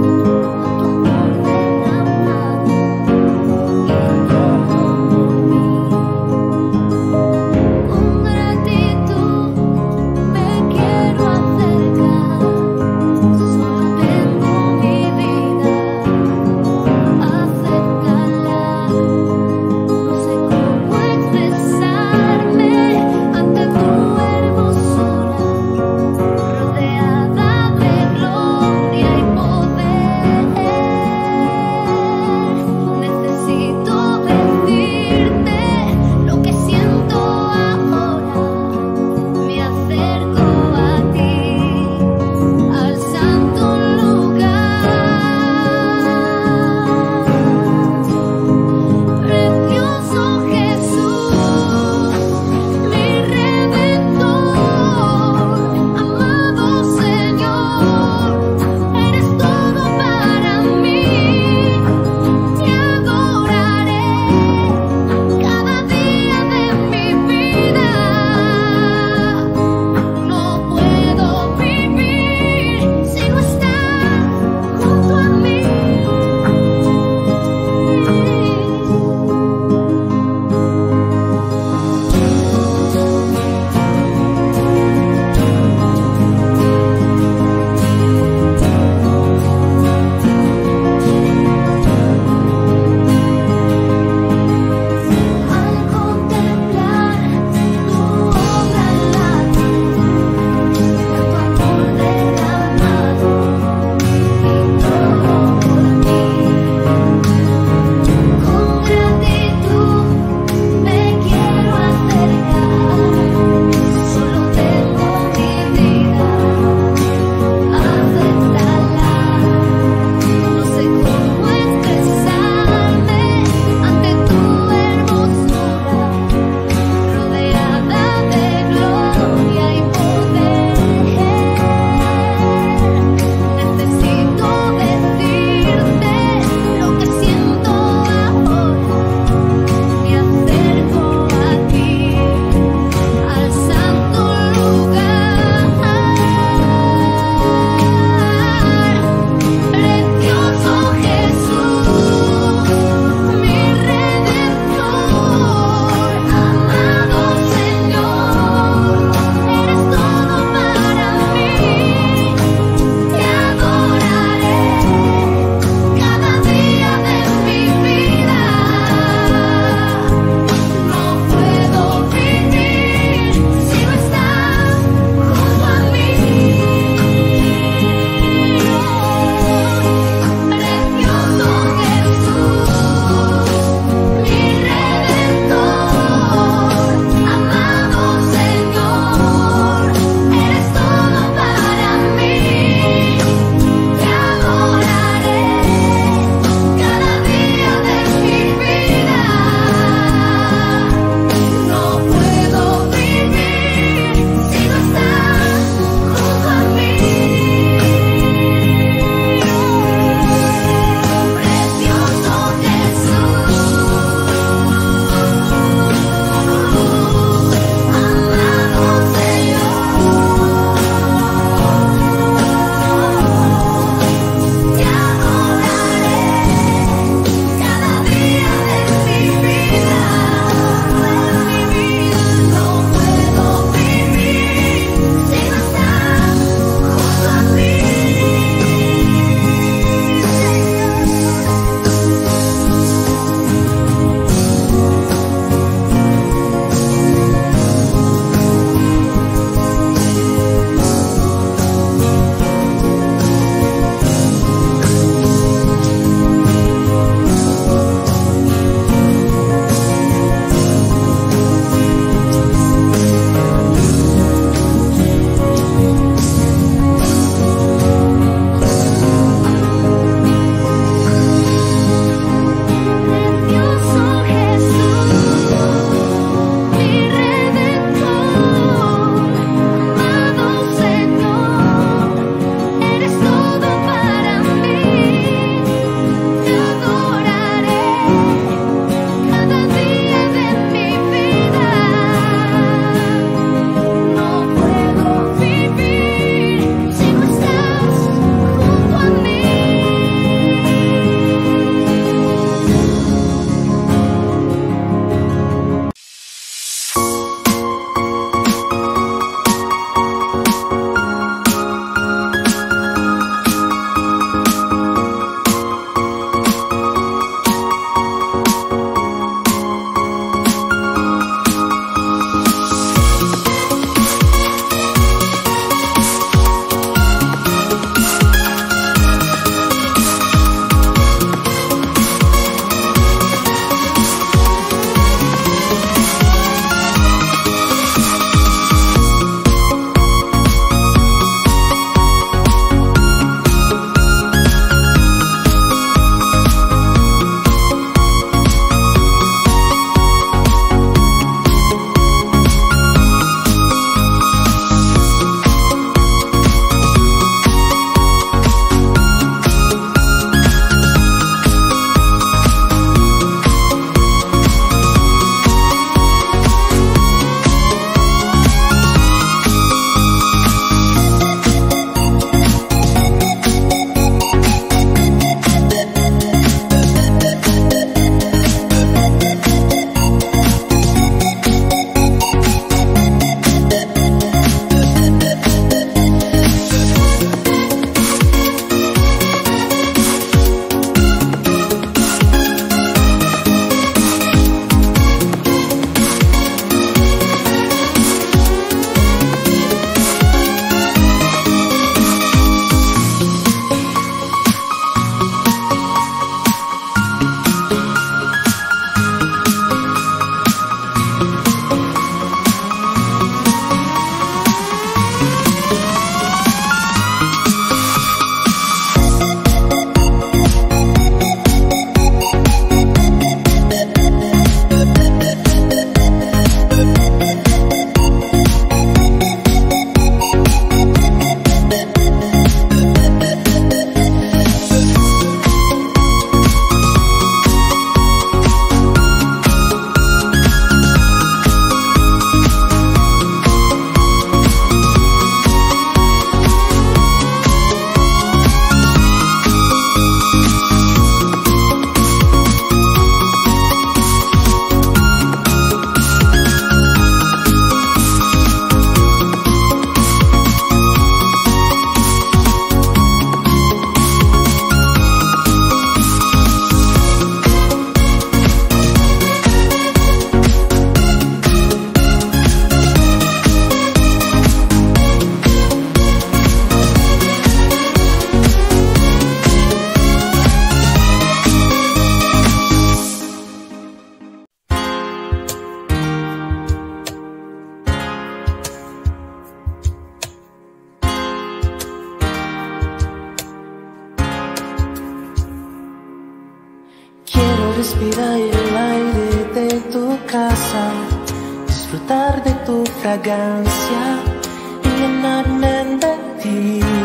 respirar el aire de tu casa, disfrutar de tu fragancia y llenarme de ti.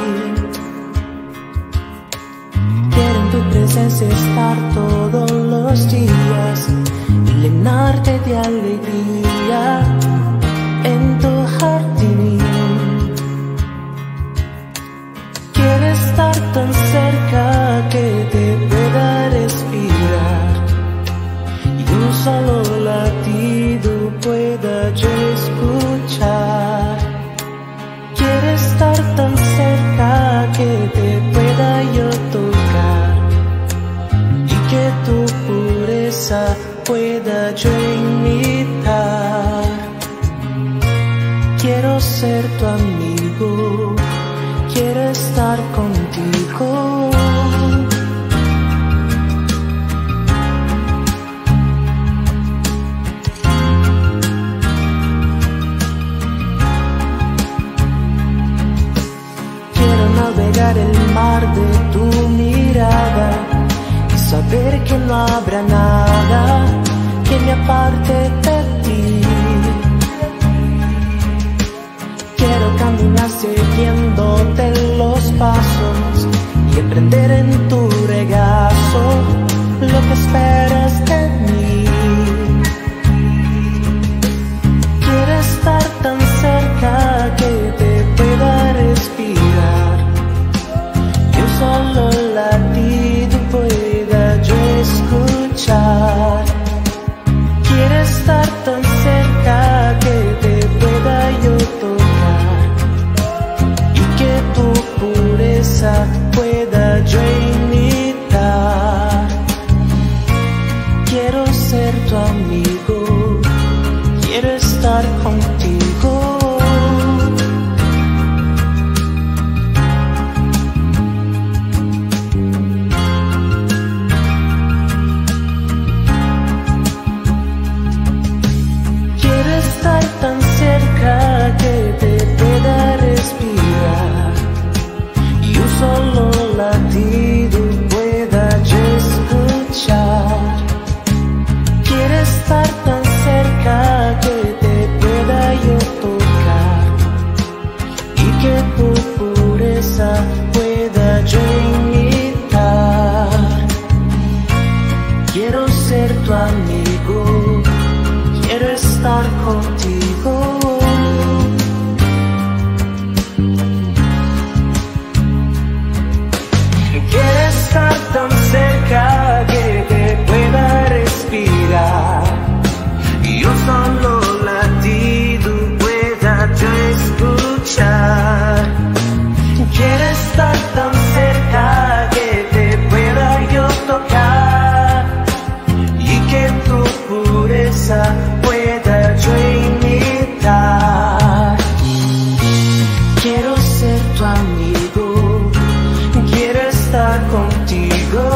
Quiero en tu presencia estar todos los días y llenarte de alegría en tu jardín. Quiero estar tan cerca que te pueda respirar y un solo latido pueda yo escuchar. Quiero estar tan cerca que te pueda yo tocar y que tu pureza pueda yo imitar. Quiero ser tu amigo, quiero estar contigo. Quiero navegar el mar de tu mirada y saber que no habrá nada que me aparte de ti. Quiero caminar siguiéndote los pasos y aprender en tu regazo lo que esperas de mí. Quiero estar tan cerca que te pueda respirar y un solo latido pueda yo escuchar. Quiero estar tan cerca que te pueda yo tocar y que tu pureza pueda yo imitar. Quiero ser tu amigo, quiero estar contigo. Quiero estar tan cerca que te pueda respirar y un solo latido pueda yo escuchar. Quiero estar tan cerca que te pueda yo tocar y que tu pureza pueda yo imitar. Quiero ser tu amigo, quiero estar contigo. Quiero estar tan cerca que te pueda respirar y un solo latido pueda yo escuchar. Quiero estar tan cerca que te pueda yo tocar y que tu pureza pueda yo imitar. Quiero ser tu amigo, quiero estar contigo.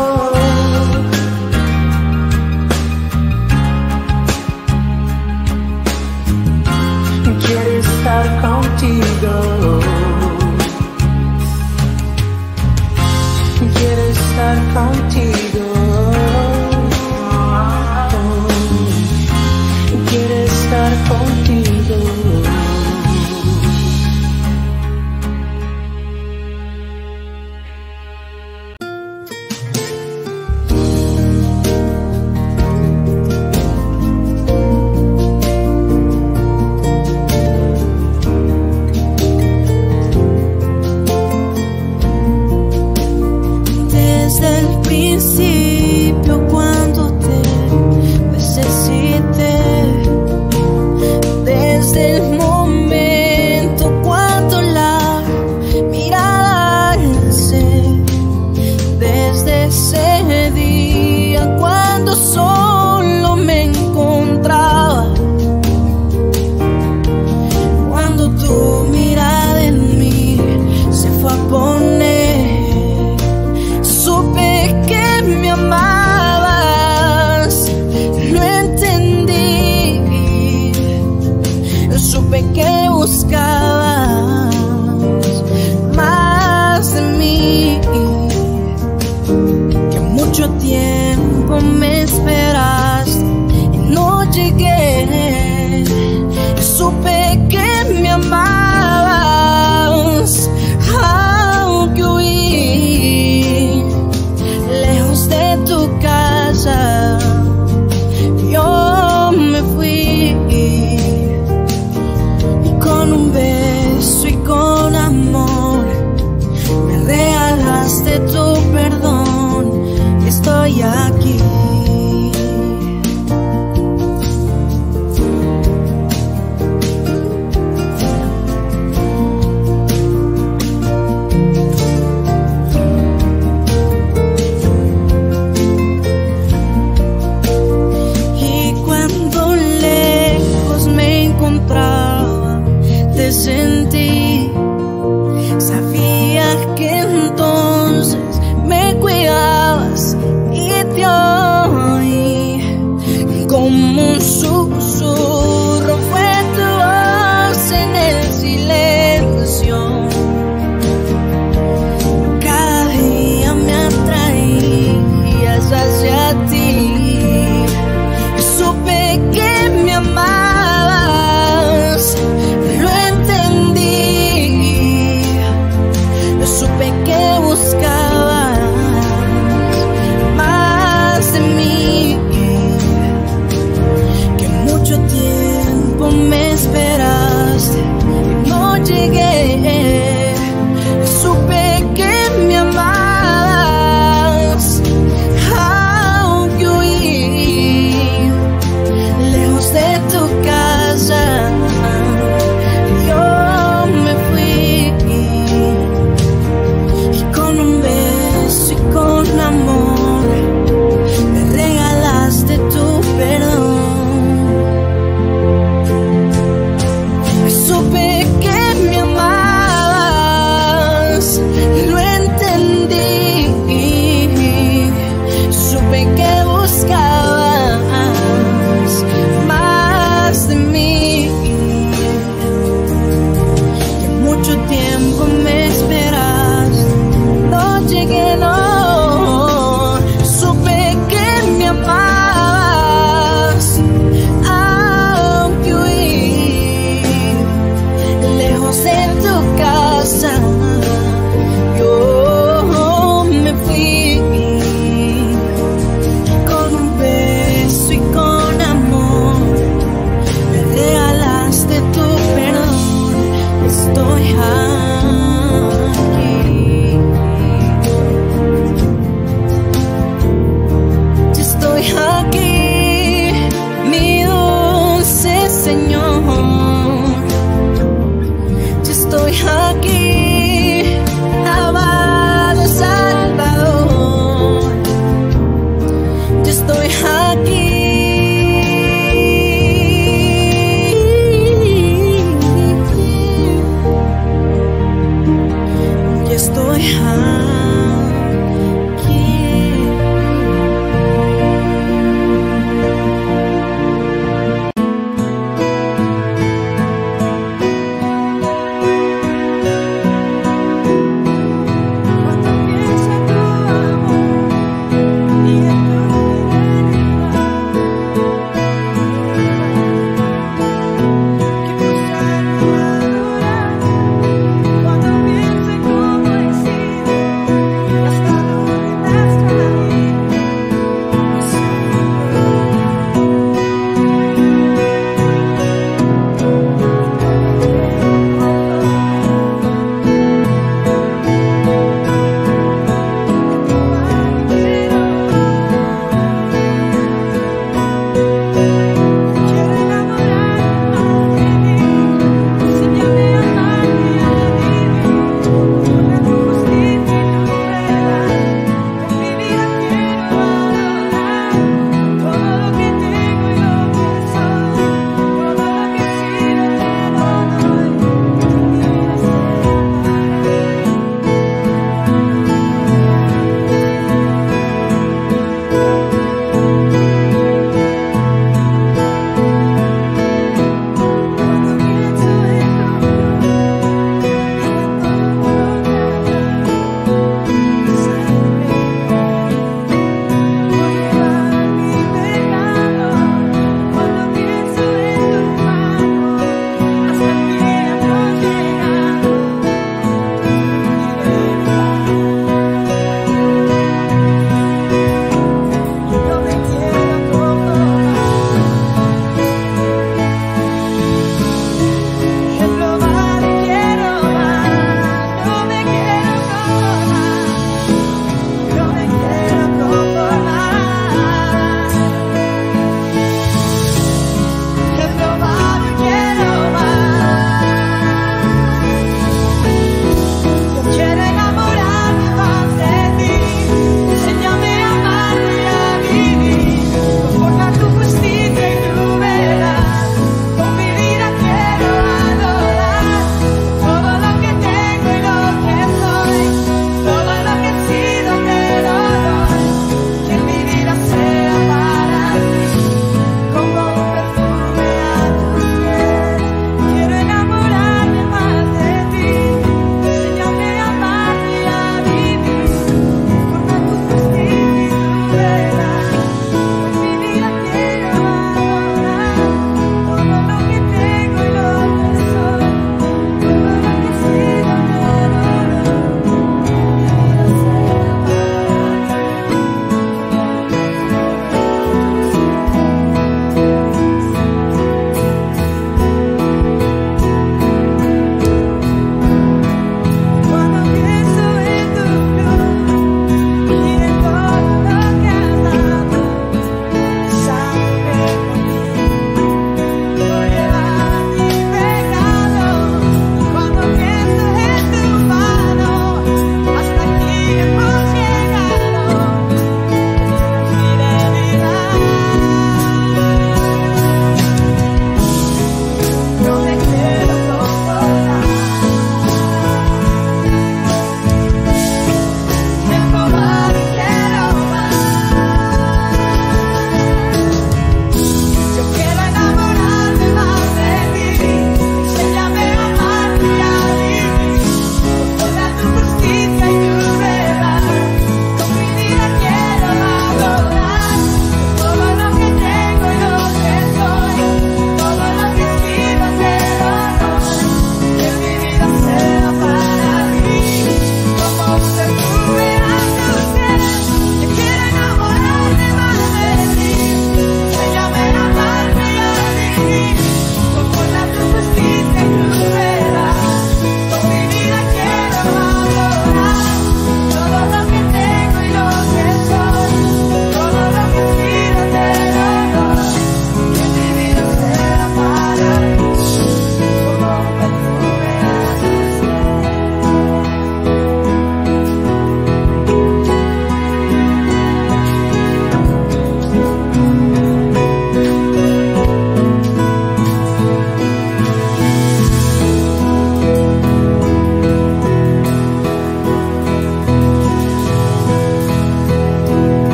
Quiero estar contigo. Quiero estar contigo. Quiero estar contigo. Desde el principio cuando te necesité, desde el momento cuando la mirada alcé, desde ese día cuando solo me encontraba, cuando tu mirada en mí se fue a poner, supe que mi de tu perdón, estoy aquí. Sentí, sabía que entonces me cuidabas y te oí como un susurro, fue tu voz en el silencio. Cada día me atraías hacia ti, supe que me amabas. Supe que buscabas más de mí, que mucho tiempo me esperaste y no llegué. Supe que me amabas, aunque huí lejos de tu casa. Cuando piense cómo he sido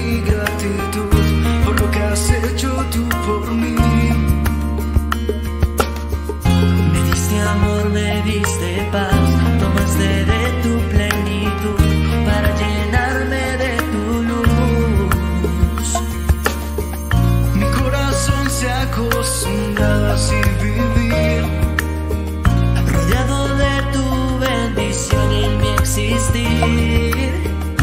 mi gratitud por lo que has hecho tú por mí. Me diste amor, me diste paz, tomaste de tu plenitud para llenarme de tu luz. Mi corazón se ha acostumbrado a así vivir, rodeado de tu bendición y en mi existir.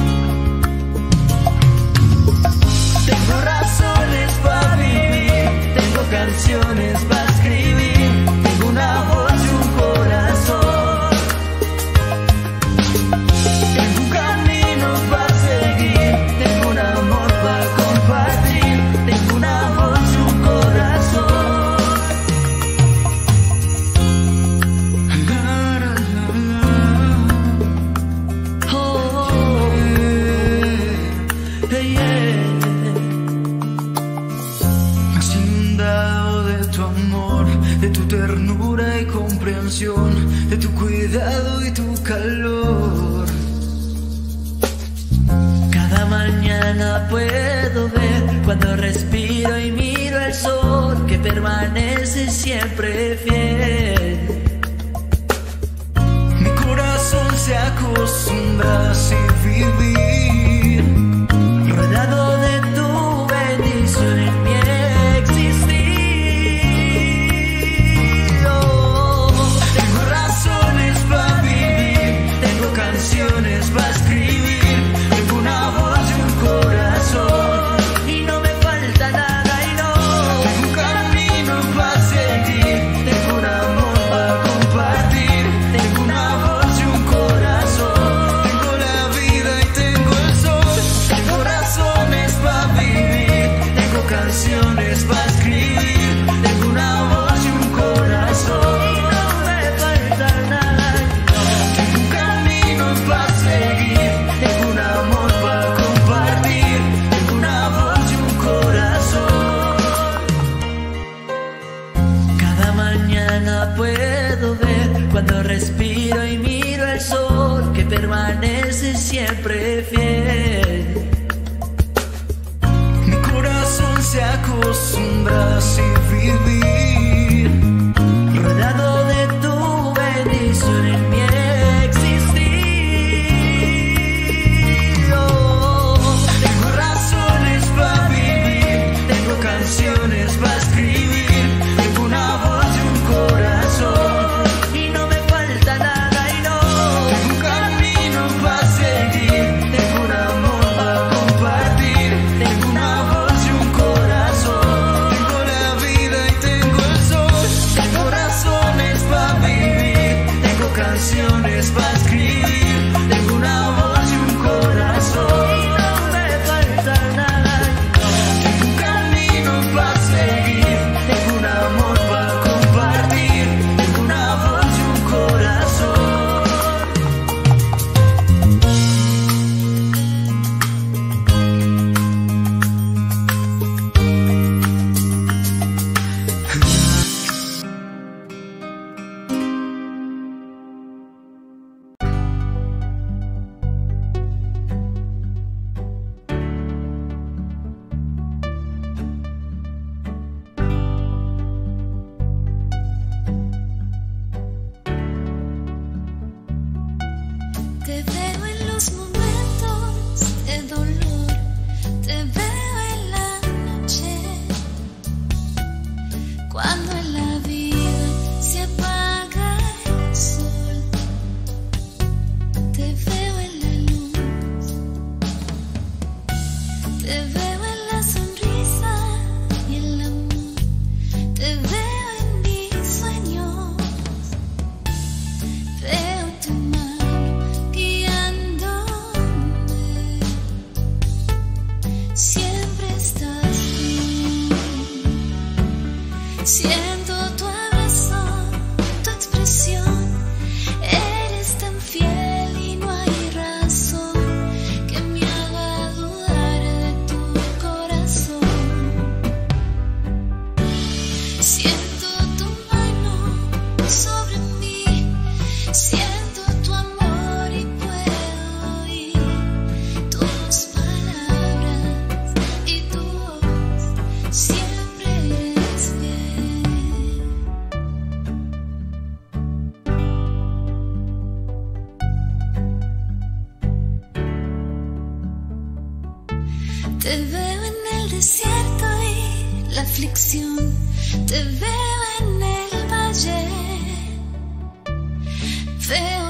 Tengo razones para vivir, tengo canciones para escribir, tengo una voz y un corazón, tengo un camino para seguir, tengo un amor para compartir, tengo una voz y un corazón. La, la, la, la. Oh, yeah, yeah. Me has inundado de tu amor, de tu ternura y comprensión, de tu cuidado y tu calor. Cada mañana puedo ver cuando respiro y miro el sol que permanece siempre fiel. Mi corazón se acostumbra a así vivir, rodeado de tu bendición en mi existir. Oh, tengo razones para vivir, tengo canciones para escribir, tengo una voz y un corazón y no me falta nada y no. Tengo un camino para seguir, tengo un amor para compartir, tengo una voz y un corazón, tengo la vida y tengo el sol. Tengo razones para vivir, tengo canciones para escribir, tengo una voz y un corazón y no me falta nada y no. Tengo un camino para seguir, tengo un amor para compartir, tengo una voz y un corazón. Cada mañana puedo ver cuando respiro y miro el sol que permanece siempre fiel. Mi corazón se acostumbra a así vivir, rodeado de tu bendición en mi existir. Oh, tengo razones para vivir, tengo canciones para escribir, tengo una voz y un corazón y no me falta nada y no. Tengo un camino para seguir, tengo un amor para compartir, tengo una voz y un corazón, tengo la vida y tengo el sol. Tengo razones para vivir, tengo canciones para escribir, tengo una voz y un corazón y no me falta nada y no. Tengo un camino para seguir, tengo un amor para compartir, tengo una voz y un corazón. Te veo en los momentos de dolor, te veo en la noche, cuando en la vida se apaga el sol. Te veo en la luz, te veo en la sonrisa y el amor, te veo en mis sueños, veo tu mano guiándome, siempre estás tú. Siento tu abrazo, tu expresión, eres tan fiel y no hay razón que me haga dudar de tu corazón. Siento tu mano sobre mí, siento tu amor y puedo oír tus palabras Te veo en el desierto y la aflicción, te veo en el valle, veo